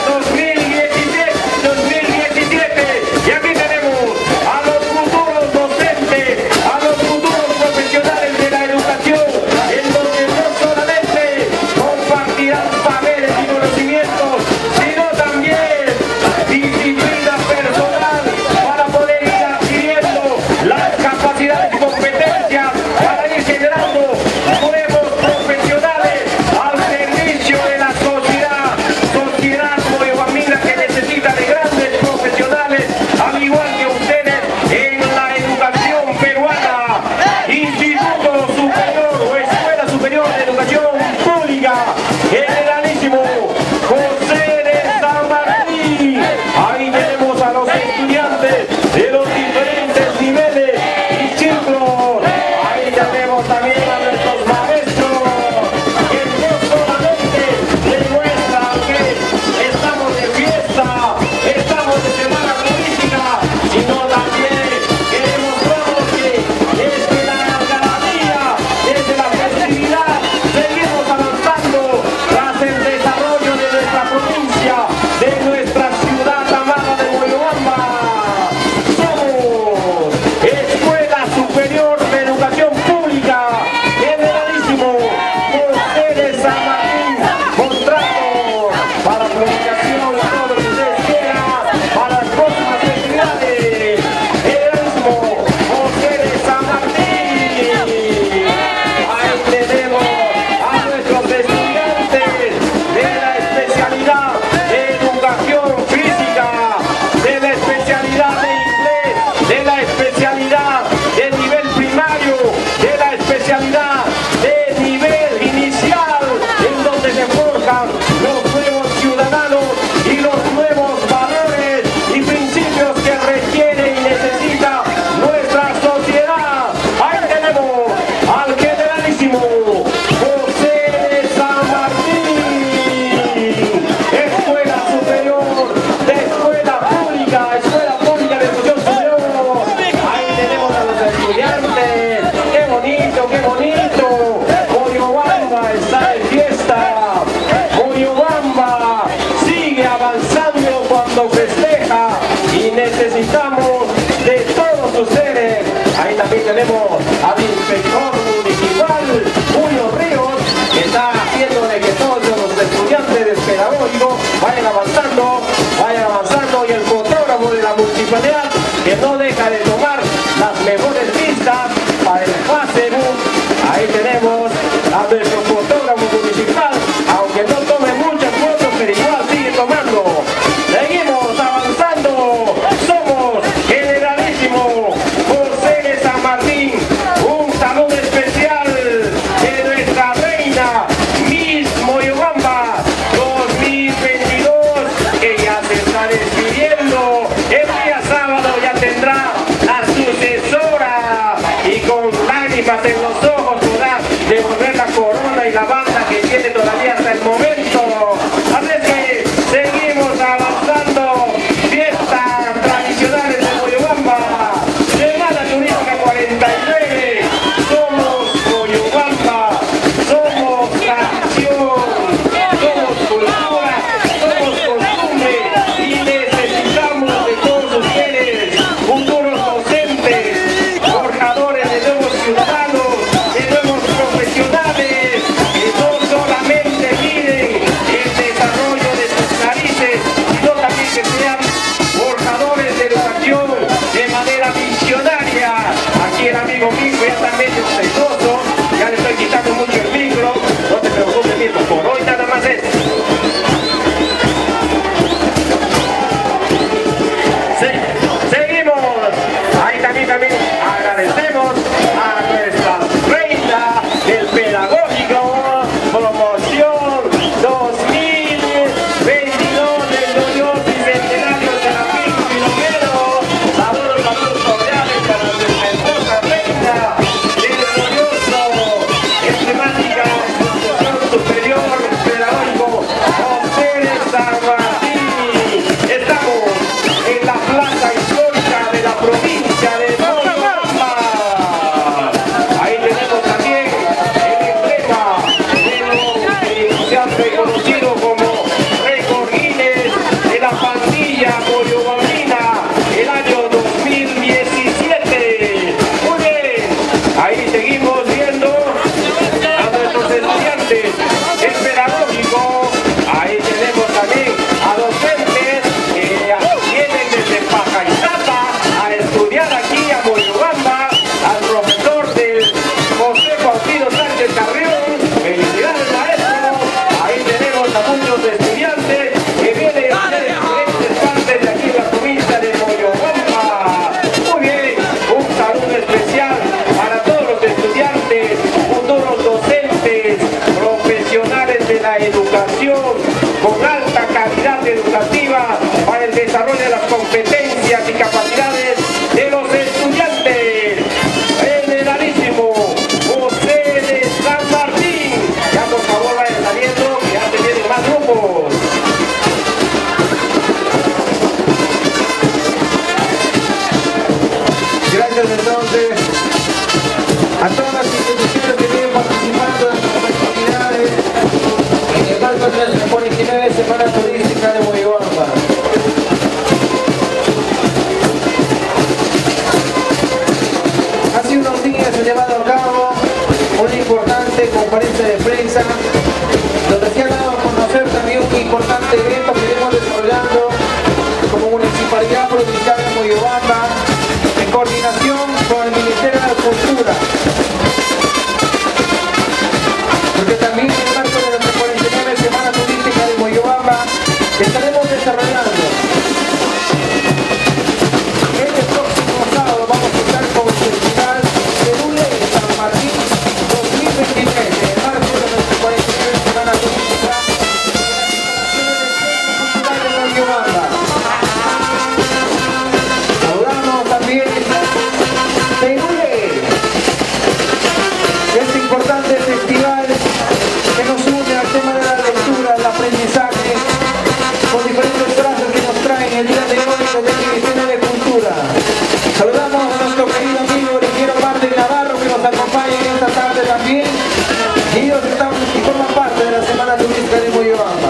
2017. Y aquí tenemos a los futuros docentes, a los futuros profesionales de la educación, en donde no solamente compartirán saberes y conocimientos, sino también disciplina personal para poder ir adquiriendo las capacidades y competencias para ir generando nuevos profesionales al servicio de la sociedad moyobambina, que necesita de grandes profesionales, al igual que ustedes en la educación peruana. Instituto Superior o Escuela Superior de Educación Pública, Generalísimo José de San Martín. Ahí tenemos a los estudiantes de los diferentes niveles y ciclos. Ahí tenemos también a nuestros maestros, que no solamente demuestran que estamos de fiesta, estamos de semana turística, sino también que demostramos que desde la algarabía, desde la festividad, seguimos avanzando tras el desarrollo de nuestra provincia, de nuestra ciudad amada de Moyobamba. Somos Escuela Superior de Educación Pública, Generalísimo José de San Martín. Contrato para publicación, todo lo que ustedes quieran, para las próximas festividades. Generalísimo José de San Martín. Ahí tenemos a nuestros estudiantes de la especialidad de Educación Física, de la especialidad de Inglés, de la especialidad de nivel primario, de la especialidad de nivel inicial, en donde se forjan los nuevos ciudadanos y los nuevos valores y principios que requiere y necesita nuestra sociedad. Ahí tenemos al Generalísimo José de San Martín, Escuela Superior de Escuela Pública de Educación Superior. Ahí tenemos a los estudiantes. ¡Qué bonito, qué bonito! Moyobamba está de fiesta. Moyobamba sigue avanzando cuando festeja, y necesitamos de todos ustedes. Ahí también tenemos al inspector municipal, Julio Ríos, que está haciendo de que todos los estudiantes pedagógicos vayan avanzando, y el fotógrafo de la municipalidad, que no deja de tomar las mejores vistas para el Facebook. Ahí tenemos a nuestro fotógrafo municipal, aunque no tome mucho, despidiendo. El día sábado ya tendrá la sucesora y con lágrimas en los ojos podrá devolver la corona y la banda que tiene todavía hasta el momento. Así es que seguimos avanzando. Fiestas tradicionales de Moyobamba. Semana Turística 49. Somos Moyobamba. Somos tradición. Somos cultura. Somos costumbre. Y necesitamos de todos ustedes, futuros docentes, forjadores de nuevos ciudadanos, de nuevos profesionales, que no solamente miren el desarrollo de sus narices, sino también que sean forjadores de educación de manera visionaria. Aquí el amigo Mirko ya está medio celoso, ya le estoy quitando mucho el micro. No te preocupes, Mirko, por hoy nada más es. Seguimos. Ahí también agradecemos a nuestra reina del pedagógico, promoción 2022 del glorioso bicentenario de la Filomeno. Saludos cordiales para nuestra hermosa reina del glorioso emblemática institución superior pedagógico José de San Martín. Estamos en la plaza histórica de la provincia de Moyobamba. Ahí tenemos también el emblema de lo que se ha reconocido como récord Guinness de la pandilla moyobambina el año 2017. Muy bien, ahí seguimos viendo a nuestros estudiantes del pedagógico. Ahí tenemos también a docentes que vienen desde Pajaitapa a estudiar aquí a Moyobamba, al profesor del José Faustino Sánchez Carrión. Felicidades, maestro. Ahí tenemos a muchos estudiantes que vienen de diferentes partes de aquí de la provincia de Moyobamba. Muy bien, un saludo especial para todos los estudiantes, futuros docentes, profesionales de la educación, con alta calidad educativa para el desarrollo de las competencias y capacidades de los estudiantes. Generalísimo José de San Martín. Ya por favor vayan saliendo, que ya se vienen más grupos. Gracias entonces a todas las instituciones que vienen participando en las actividades en el marco de la 49 Semana Turística de Moyobamba. Hace unos días se ha llevado a cabo una importante conferencia de prensa donde se ha dado a conocer también un importante evento que venimos desarrollando como Municipalidad Provincial de Moyobamba en coordinación con el Ministerio de la Cultura. Porque también en el marco de nuestra 49 Semana Turística de Moyobamba estaremos desarrollando este próximo sábado. Vamos a estar con el Festival Perú de San Martín 2023 en el marco de nuestra 49 Semana Turística de Moyobamba. Saludamos también Perú este importante festival que nos une al tema de la lectura, el aprendizaje, con diferentes frases que nos traen el día de hoy desde el Ministerio de Cultura. Saludamos a nuestro querido amigo Oliviero Martín Navarro, que nos acompaña en esta tarde también. Y ellos están y forman parte de la Semana Turística de Moyobamba.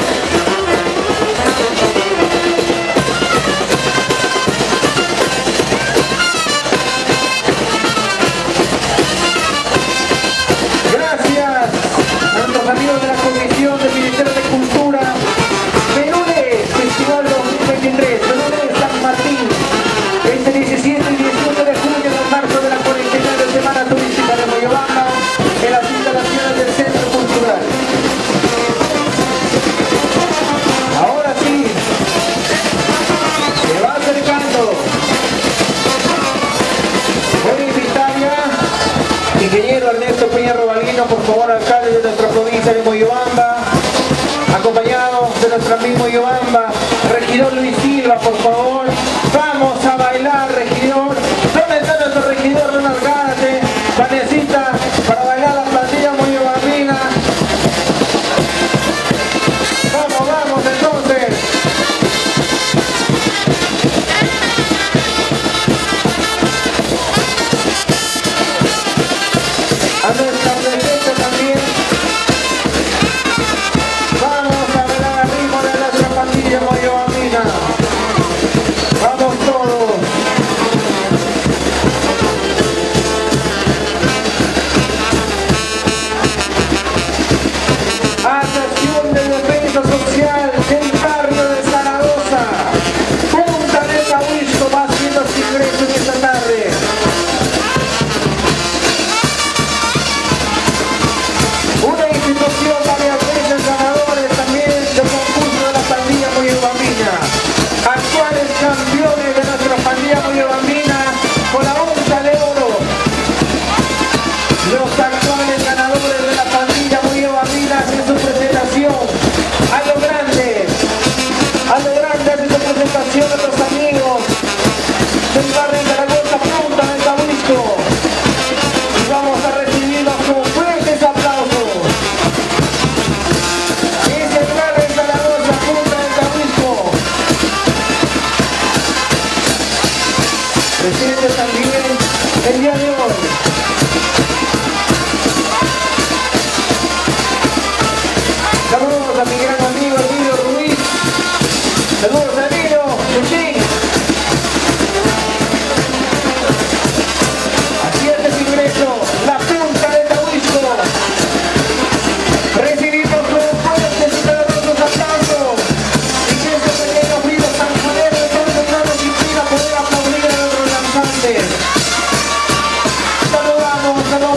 Gracias a nuestros amigos de la Comisión del Ministerio de Cultura. Perunes, Festival 2023, Perunes San Martín, este 17 y 18 de junio en el marco de la 49 Semana Turística de Moyobamba, en las instalaciones del Centro Cultural. Ahora sí, se va acercando. Voy a invitar ya, ingeniero Ernesto Peña Robalino, por favor, alcalde de nuestra provincia de Moyobamba, acompañado de nuestra misma Moyobamba, regidor Luis sirva, por favor. Vamos a bailar, regidor. ¿Dónde está nuestro regidor Ronald Gárate? Vanecita, para bailar la pandilla muy bambina. Vamos, vamos entonces. A nuestra presencia también. Vamos a bailar al ritmo de nuestra pandilla muy bambina. Vamos todos. Asociación de Defensa Social del barrio de Zaragoza. Punta de Tahuisco va haciendo su ingreso en esta tarde. Una institución varias veces ganadores también del concurso de la pandilla muy bambina. Actuales campeones de nuestra pandilla muy bambina con la onza de oro. Los actuales ganadores de la pandilla muy bambina hacen su presentación. A lo grande hacen su presentación a los amigos del barrio de Zaragoza, Punta del Tahuisco. Y vamos a recibirlos con fuertes aplausos. Es el barrio de Zaragoza, Punta del Tahuisco. Presente también el día de hoy. Saludos a mi gran amigo Emilio Ruiz. Saludos a Emilio, Chuchín. Así es el ingreso, la Punta de Tahuisco. Recibimos con fuertes y calurosos aplausos. Y que ese pequeño ruido sanjonero entonces no nos impida poder aplaudir a nuestros danzantes. Saludamos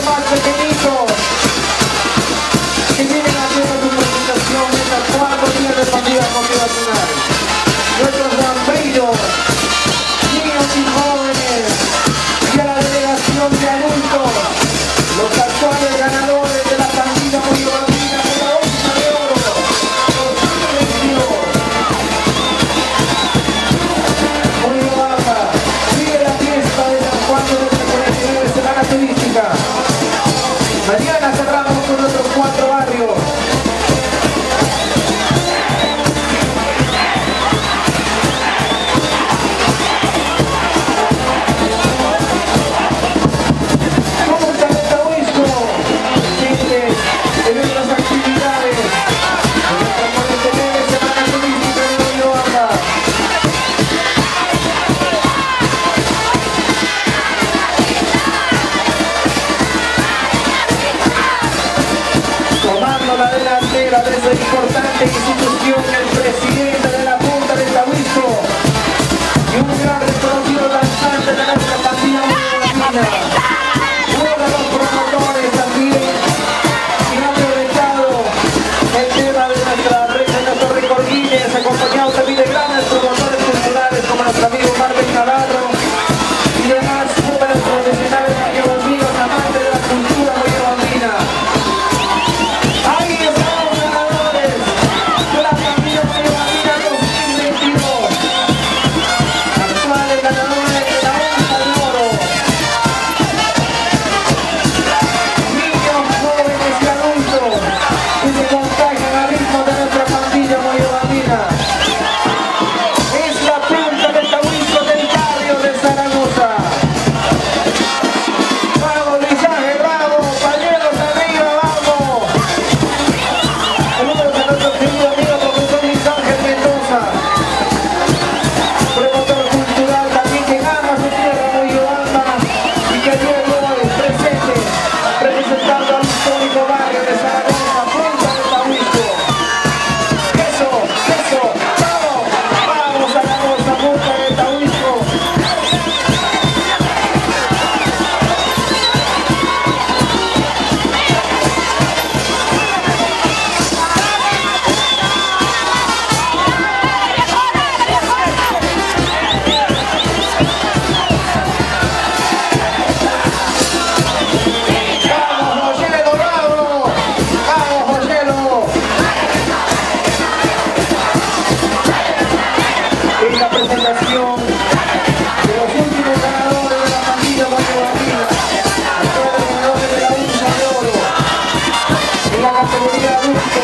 la presentación de los últimos ganadores de la pandilla Moyobambina, los ganadores de la Unza de Oro, en la categoría adulto.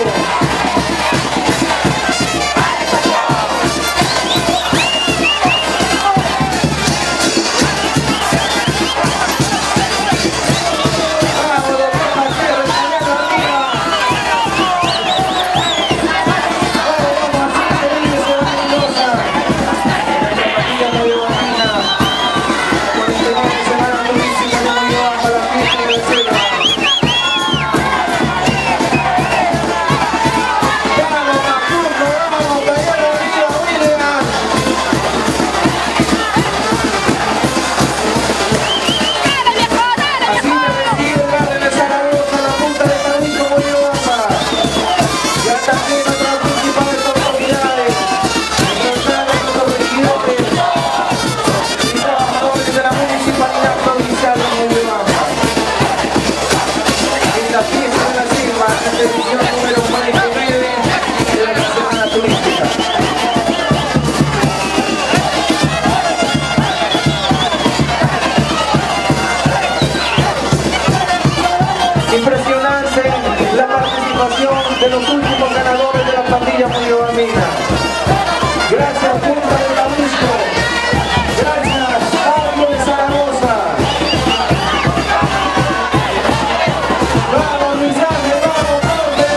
Edición número 49 de la Semana Turística. Impresionante la participación de los últimos ganadores de la pandilla Moyobambina. Gracias, Punta del Tahuisco. Gracias, Barrio de Zaragoza. ¡Vamos, Luis Ángel! ¡Vamos, Jorge!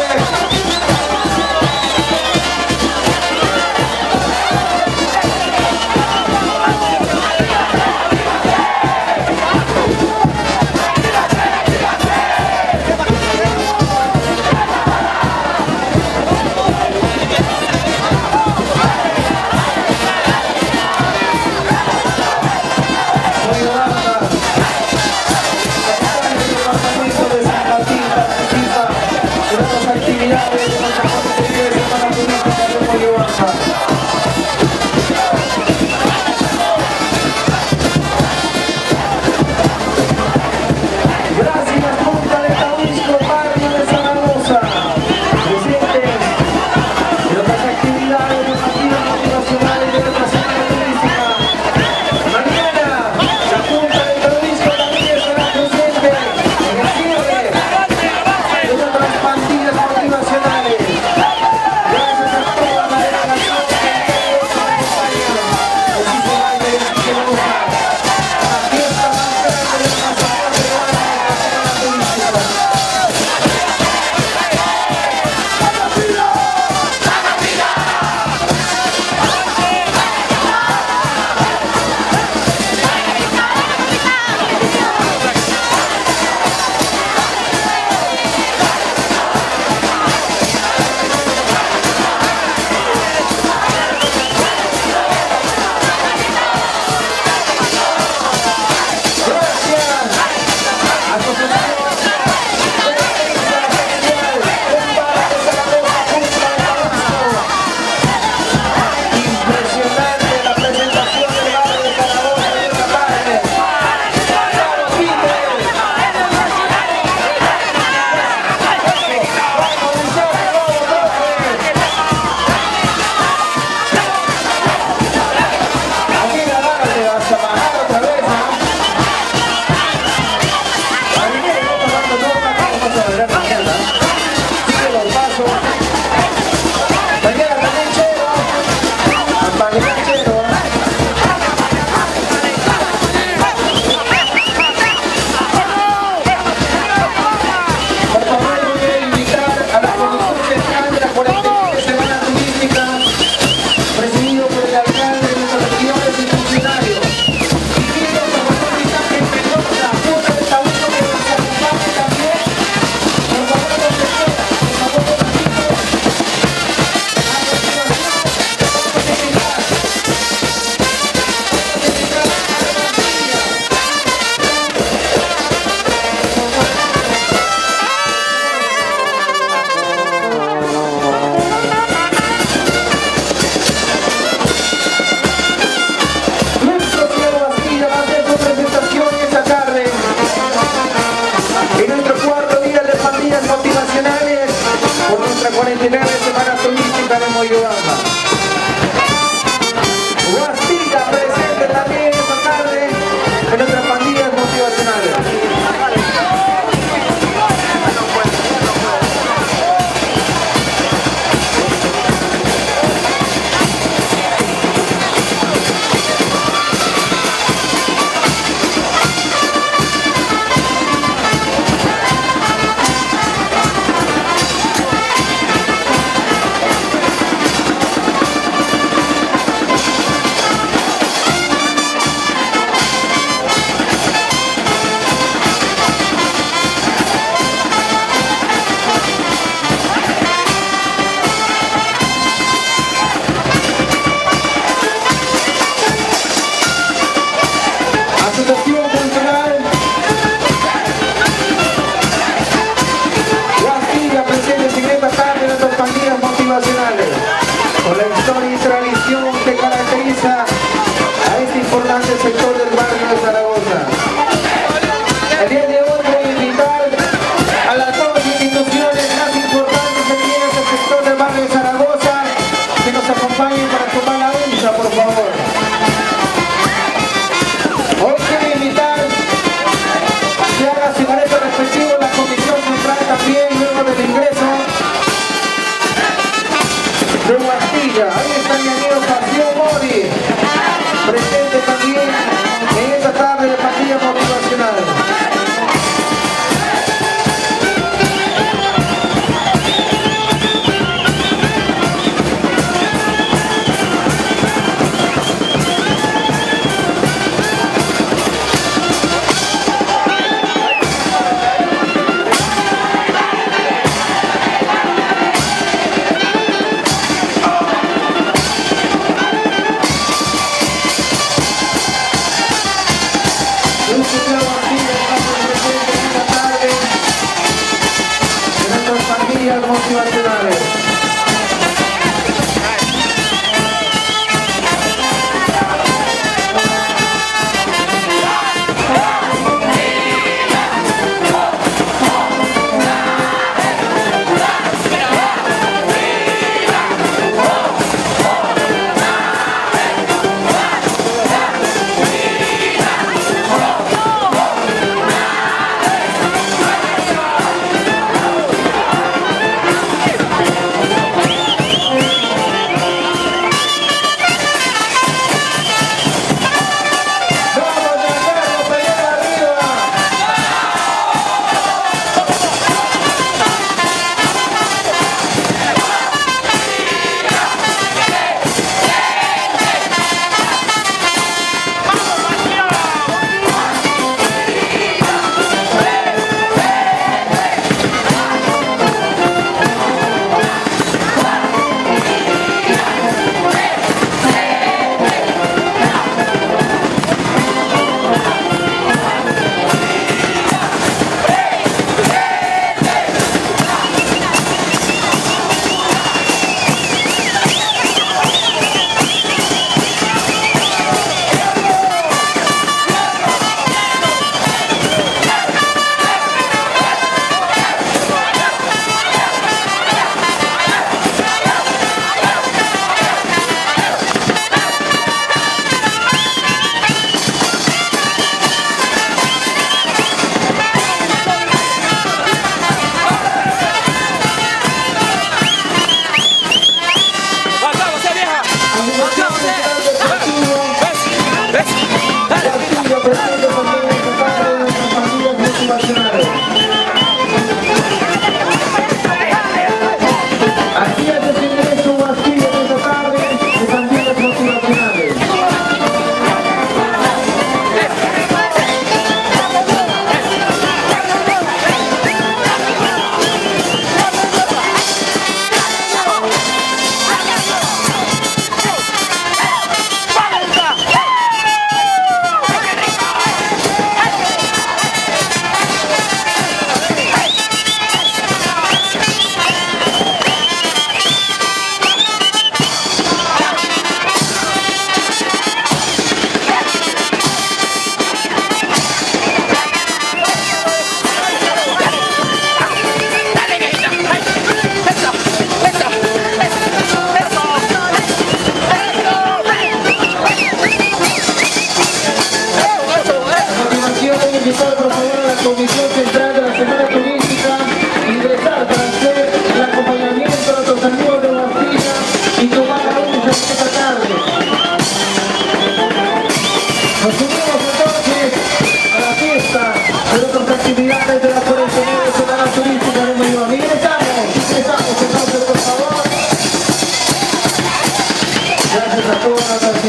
nuestra 49 Semana Turística de Moyobamba.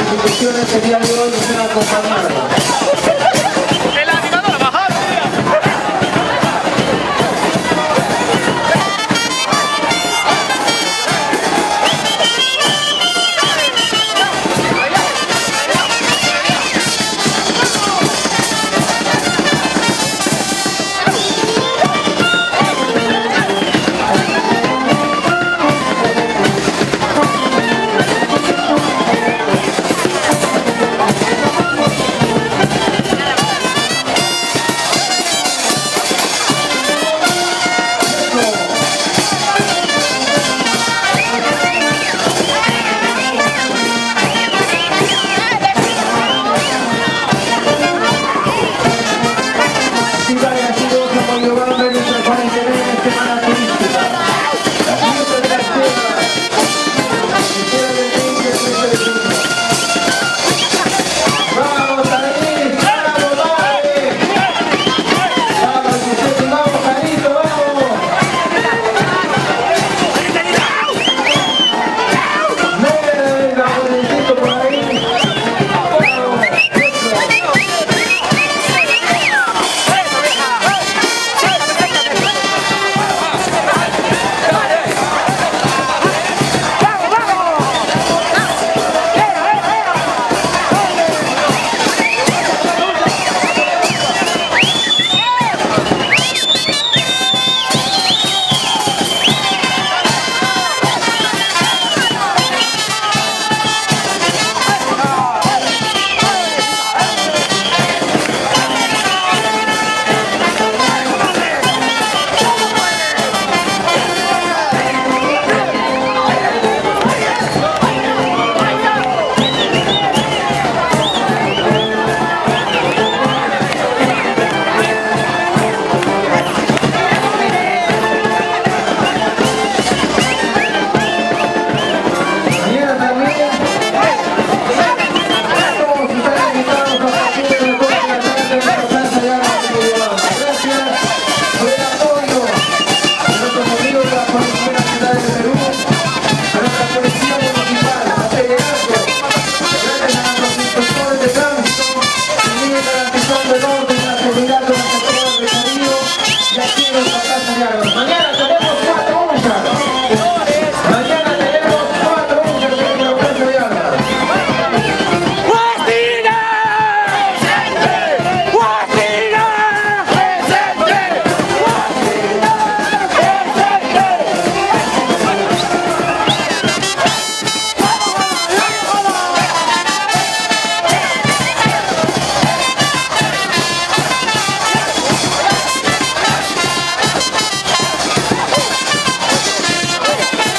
instituciones el día de hoy nos han acompañado.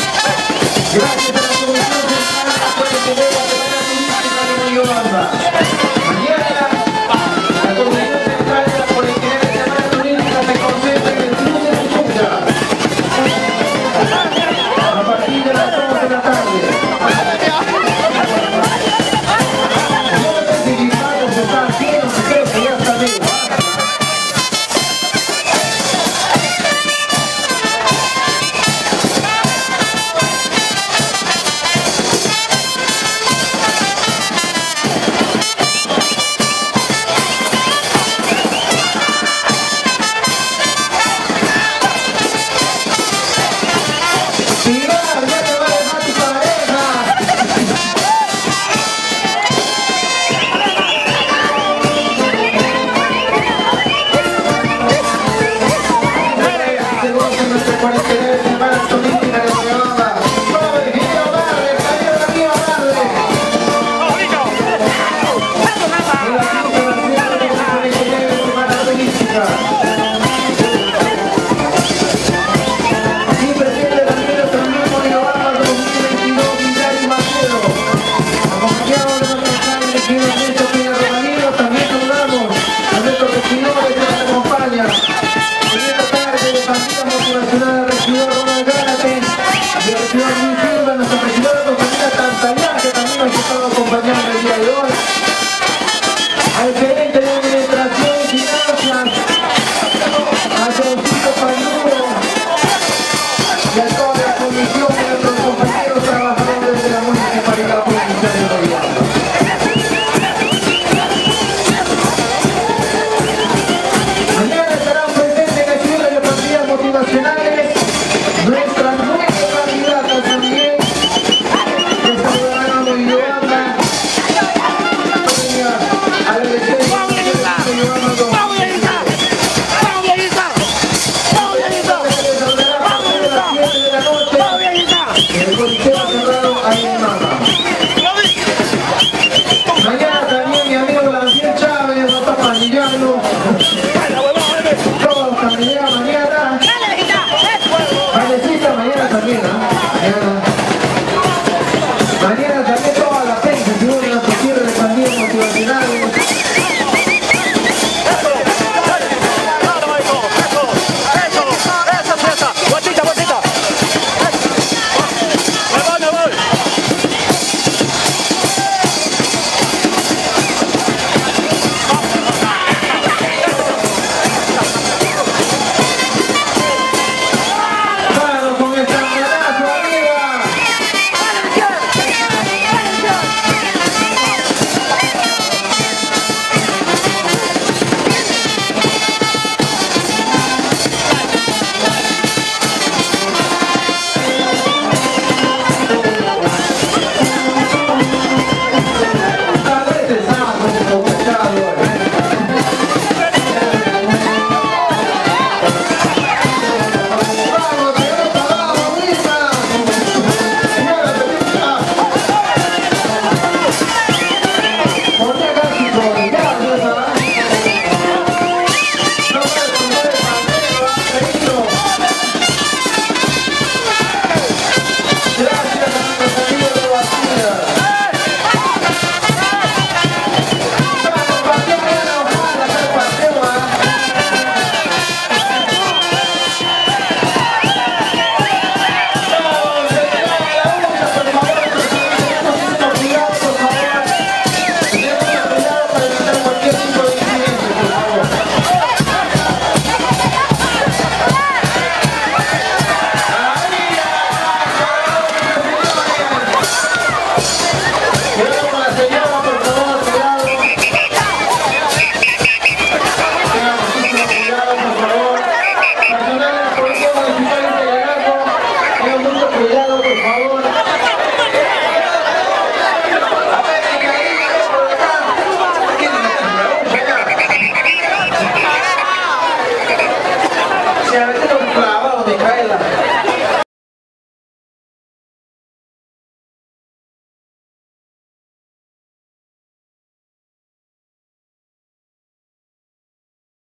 Gracias a la Comisión Central por el Turística de Moyobamba.